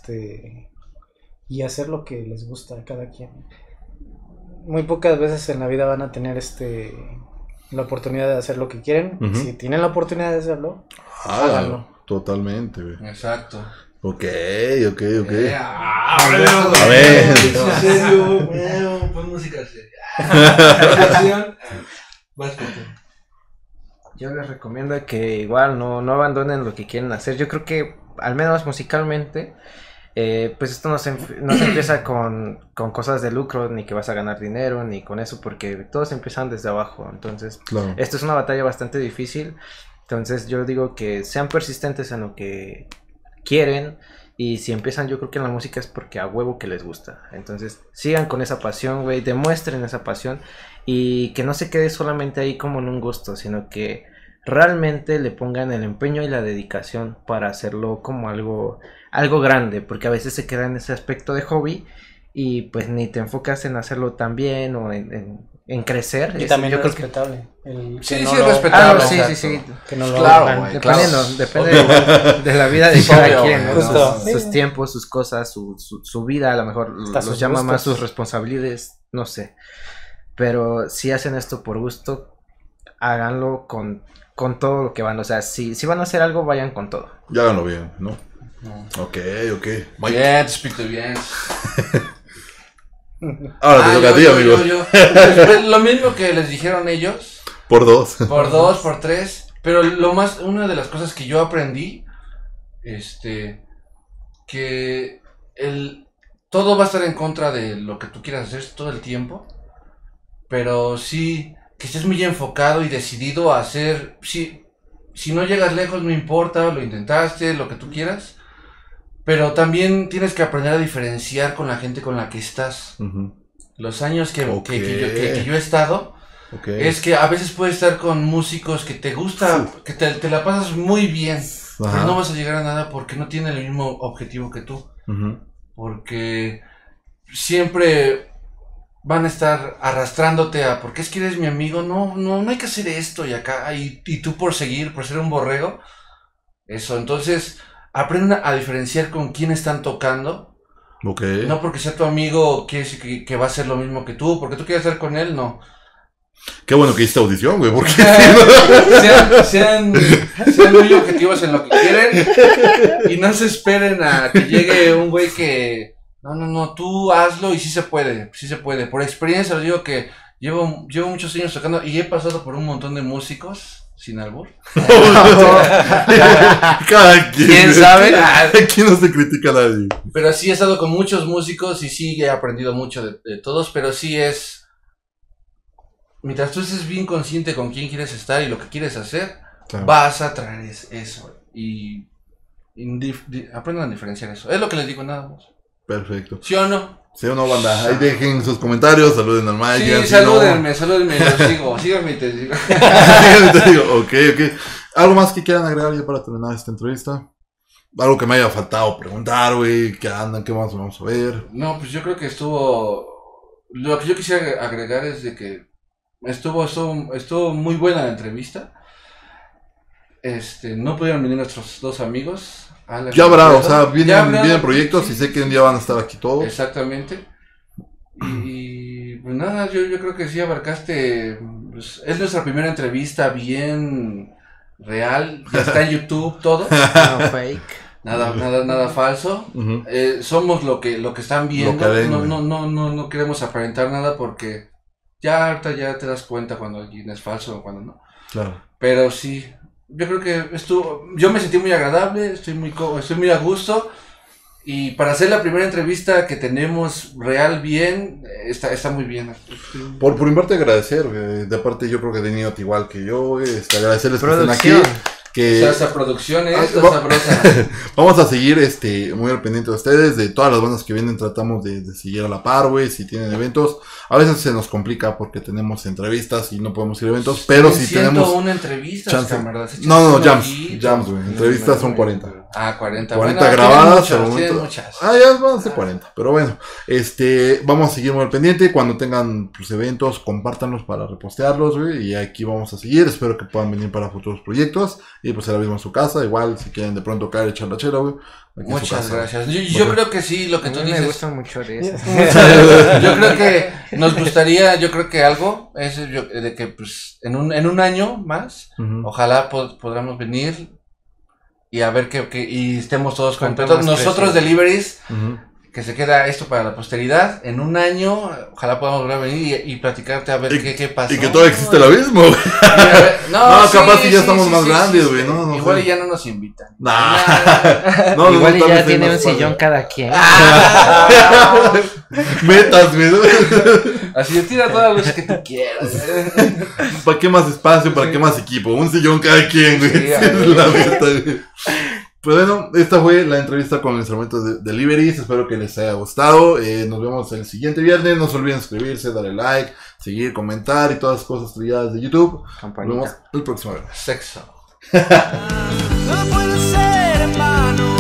y hacer lo que les gusta a cada quien. Muy pocas veces en la vida van a tener la oportunidad de hacer lo que quieren. Ujú. Si tienen la oportunidad de hacerlo, Háganlo. háganlo. Totalmente, güey. Exacto. Ok. A ver. En serio, bueno, pon música seria. Canción. Vas con tú. Yo les recomiendo que igual no abandonen lo que quieren hacer. Yo creo que, al menos musicalmente, pues esto no se empieza con cosas de lucro, ni que vas a ganar dinero, ni con eso, porque todos empiezan desde abajo. Entonces, Claro. esto es una batalla bastante difícil. Entonces, yo digo que sean persistentes en lo que quieren. Y si empiezan, yo creo que en la música es porque a huevo que les gusta. Entonces, sigan con esa pasión, güey. Demuestren esa pasión. Y que no se quede solamente ahí como en un gusto, sino que realmente le pongan el empeño y la dedicación para hacerlo como algo grande. Porque a veces se queda en ese aspecto de hobby y pues ni te enfocas en hacerlo tan bien o en crecer. Y también yo es creo que... respetable. Sí, que no sí, lo- respetable. sí. Que no lo Claro, hagan. güey. Dependiendo, claro. depende de la vida de Es cada obvio, quien, güey, ¿no? justo. Sus tiempos, sus cosas, su vida, a lo mejor Hasta los sus llama más gustos. sus responsabilidades, no sé. Pero si hacen esto por gusto, háganlo con todo lo que van. O sea, si van a hacer algo, vayan con todo. Ya háganlo bien, ¿no? Ok. Mike. Bien, te explico bien. Ahora te toca a ti, amigo. Pues, lo mismo que les dijeron ellos. Por 2. Por 2, por 3. Pero una de las cosas que yo aprendí, que todo va a estar en contra de lo que tú quieras hacer todo el tiempo. Pero sí, que estés muy enfocado y decidido a hacer. Si no llegas lejos, no importa, lo intentaste, lo que tú quieras. Pero también tienes que aprender a diferenciar con la gente con la que estás. Los años que yo he estado, es que a veces puedes estar con músicos que te gusta, que te la pasas muy bien, pero no vas a llegar a nada porque no tienen el mismo objetivo que tú. Porque siempre van a estar arrastrándote a, porque es que eres mi amigo, no hay que hacer esto y acá, y tú por seguir, por ser un borrego, eso. Entonces, aprenden a diferenciar con quién están tocando. No porque sea tu amigo quiere decir que va a hacer lo mismo que tú, porque tú quieres estar con él, no. Qué bueno que hiciste audición, güey, porque sean muy objetivos en lo que quieren y no se esperen a que llegue un güey que no, tú hazlo y sí se puede. Por experiencia les digo que llevo muchos años tocando y he pasado por un montón de músicos, sin albur. cada quien. ¿Quién sabe? Aquí no se critica a nadie. Pero sí he estado con muchos músicos y sí he aprendido mucho de todos, pero sí es... Mientras tú estés bien consciente con quién quieres estar y lo que quieres hacer, claro, vas a traer eso. Y aprendan a diferenciar eso. Es lo que les digo, nada más. Perfecto. ¿Sí o no? ¿Sí o no, banda? Ahí dejen sus comentarios, saluden al Mike. Sí, salúdenme, los sigo. Síganme y te digo. Síganme, te digo. Ok. ¿Algo más que quieran agregar ya para terminar esta entrevista? Algo que me haya faltado preguntar, güey. ¿Qué andan? ¿Qué más vamos a ver? No, pues yo creo que lo que yo quisiera agregar es de que estuvo muy buena la entrevista. No pudieron venir nuestros dos amigos. Alex, ya habrá, o sea, vienen proyectos y sé que un día van a estar aquí todos. Exactamente. Y pues nada, yo creo que sí abarcaste. Pues, es nuestra primera entrevista bien real. Ya está en YouTube todo. No fake. Nada falso. Somos lo que están viendo. No queremos aparentar nada porque ya ahorita ya te das cuenta cuando alguien es falso o cuando no. Claro. Pero sí, yo creo que yo me sentí muy agradable, estoy muy a gusto. Y para hacer la primera entrevista que tenemos real bien, está muy bien. Por mi parte agradecer, de parte yo creo que de Niot igual que yo, agradecerles que estén aquí. Esa producción es sabrosa. Vamos a seguir muy al pendiente de ustedes, de todas las bandas que vienen, tratamos de seguir a la par, güey, si tienen eventos. A veces se nos complica porque tenemos entrevistas y no podemos ir a eventos, pero si tenemos una entrevista, chance. Camaradas, No, jams, güey. Entrevistas son 40. 40 grabadas al momento. Ya van a ser 40, pero bueno, vamos a seguir muy al pendiente. Cuando tengan pues, eventos, compártanlos para repostearlos, güey, y aquí vamos a seguir. Espero que puedan venir para futuros proyectos y pues ahora mismo en su casa, igual si quieren de pronto caer, echar la chela, güey. Muchas gracias. Yo creo que sí, lo que tú dices. Me gustan mucho de eso. Yo creo que nos gustaría, algo es de que pues en un año más, ojalá podamos venir. y a ver y estemos todos Cuanto contentos. más Nosotros crece. Deliveries, que se queda esto para la posteridad. En un año, ojalá podamos volver a venir y platicarte a ver qué pasó. Y que todavía existe el abismo, güey. No, capaz que ya estamos más grandes, güey, ¿no? No igual sé. y ya no nos invitan. No, Igual y tal ya vez hay tiene más un sillón padre. cada quien. Metas, güey. Así de tira todas las que tú quieras. ¿Para qué más espacio? ¿Para qué más equipo? Un sillón cada quien, güey. Sí, Esa es la meta, güey. Pues bueno, esta fue la entrevista con Instrumentos de Deliveries. Espero que les haya gustado. Nos vemos el siguiente viernes. No se olviden suscribirse, darle like, seguir, comentar y todas las cosas trilladas de YouTube. Nos vemos el próximo viernes. Sexo. No puede ser en vano.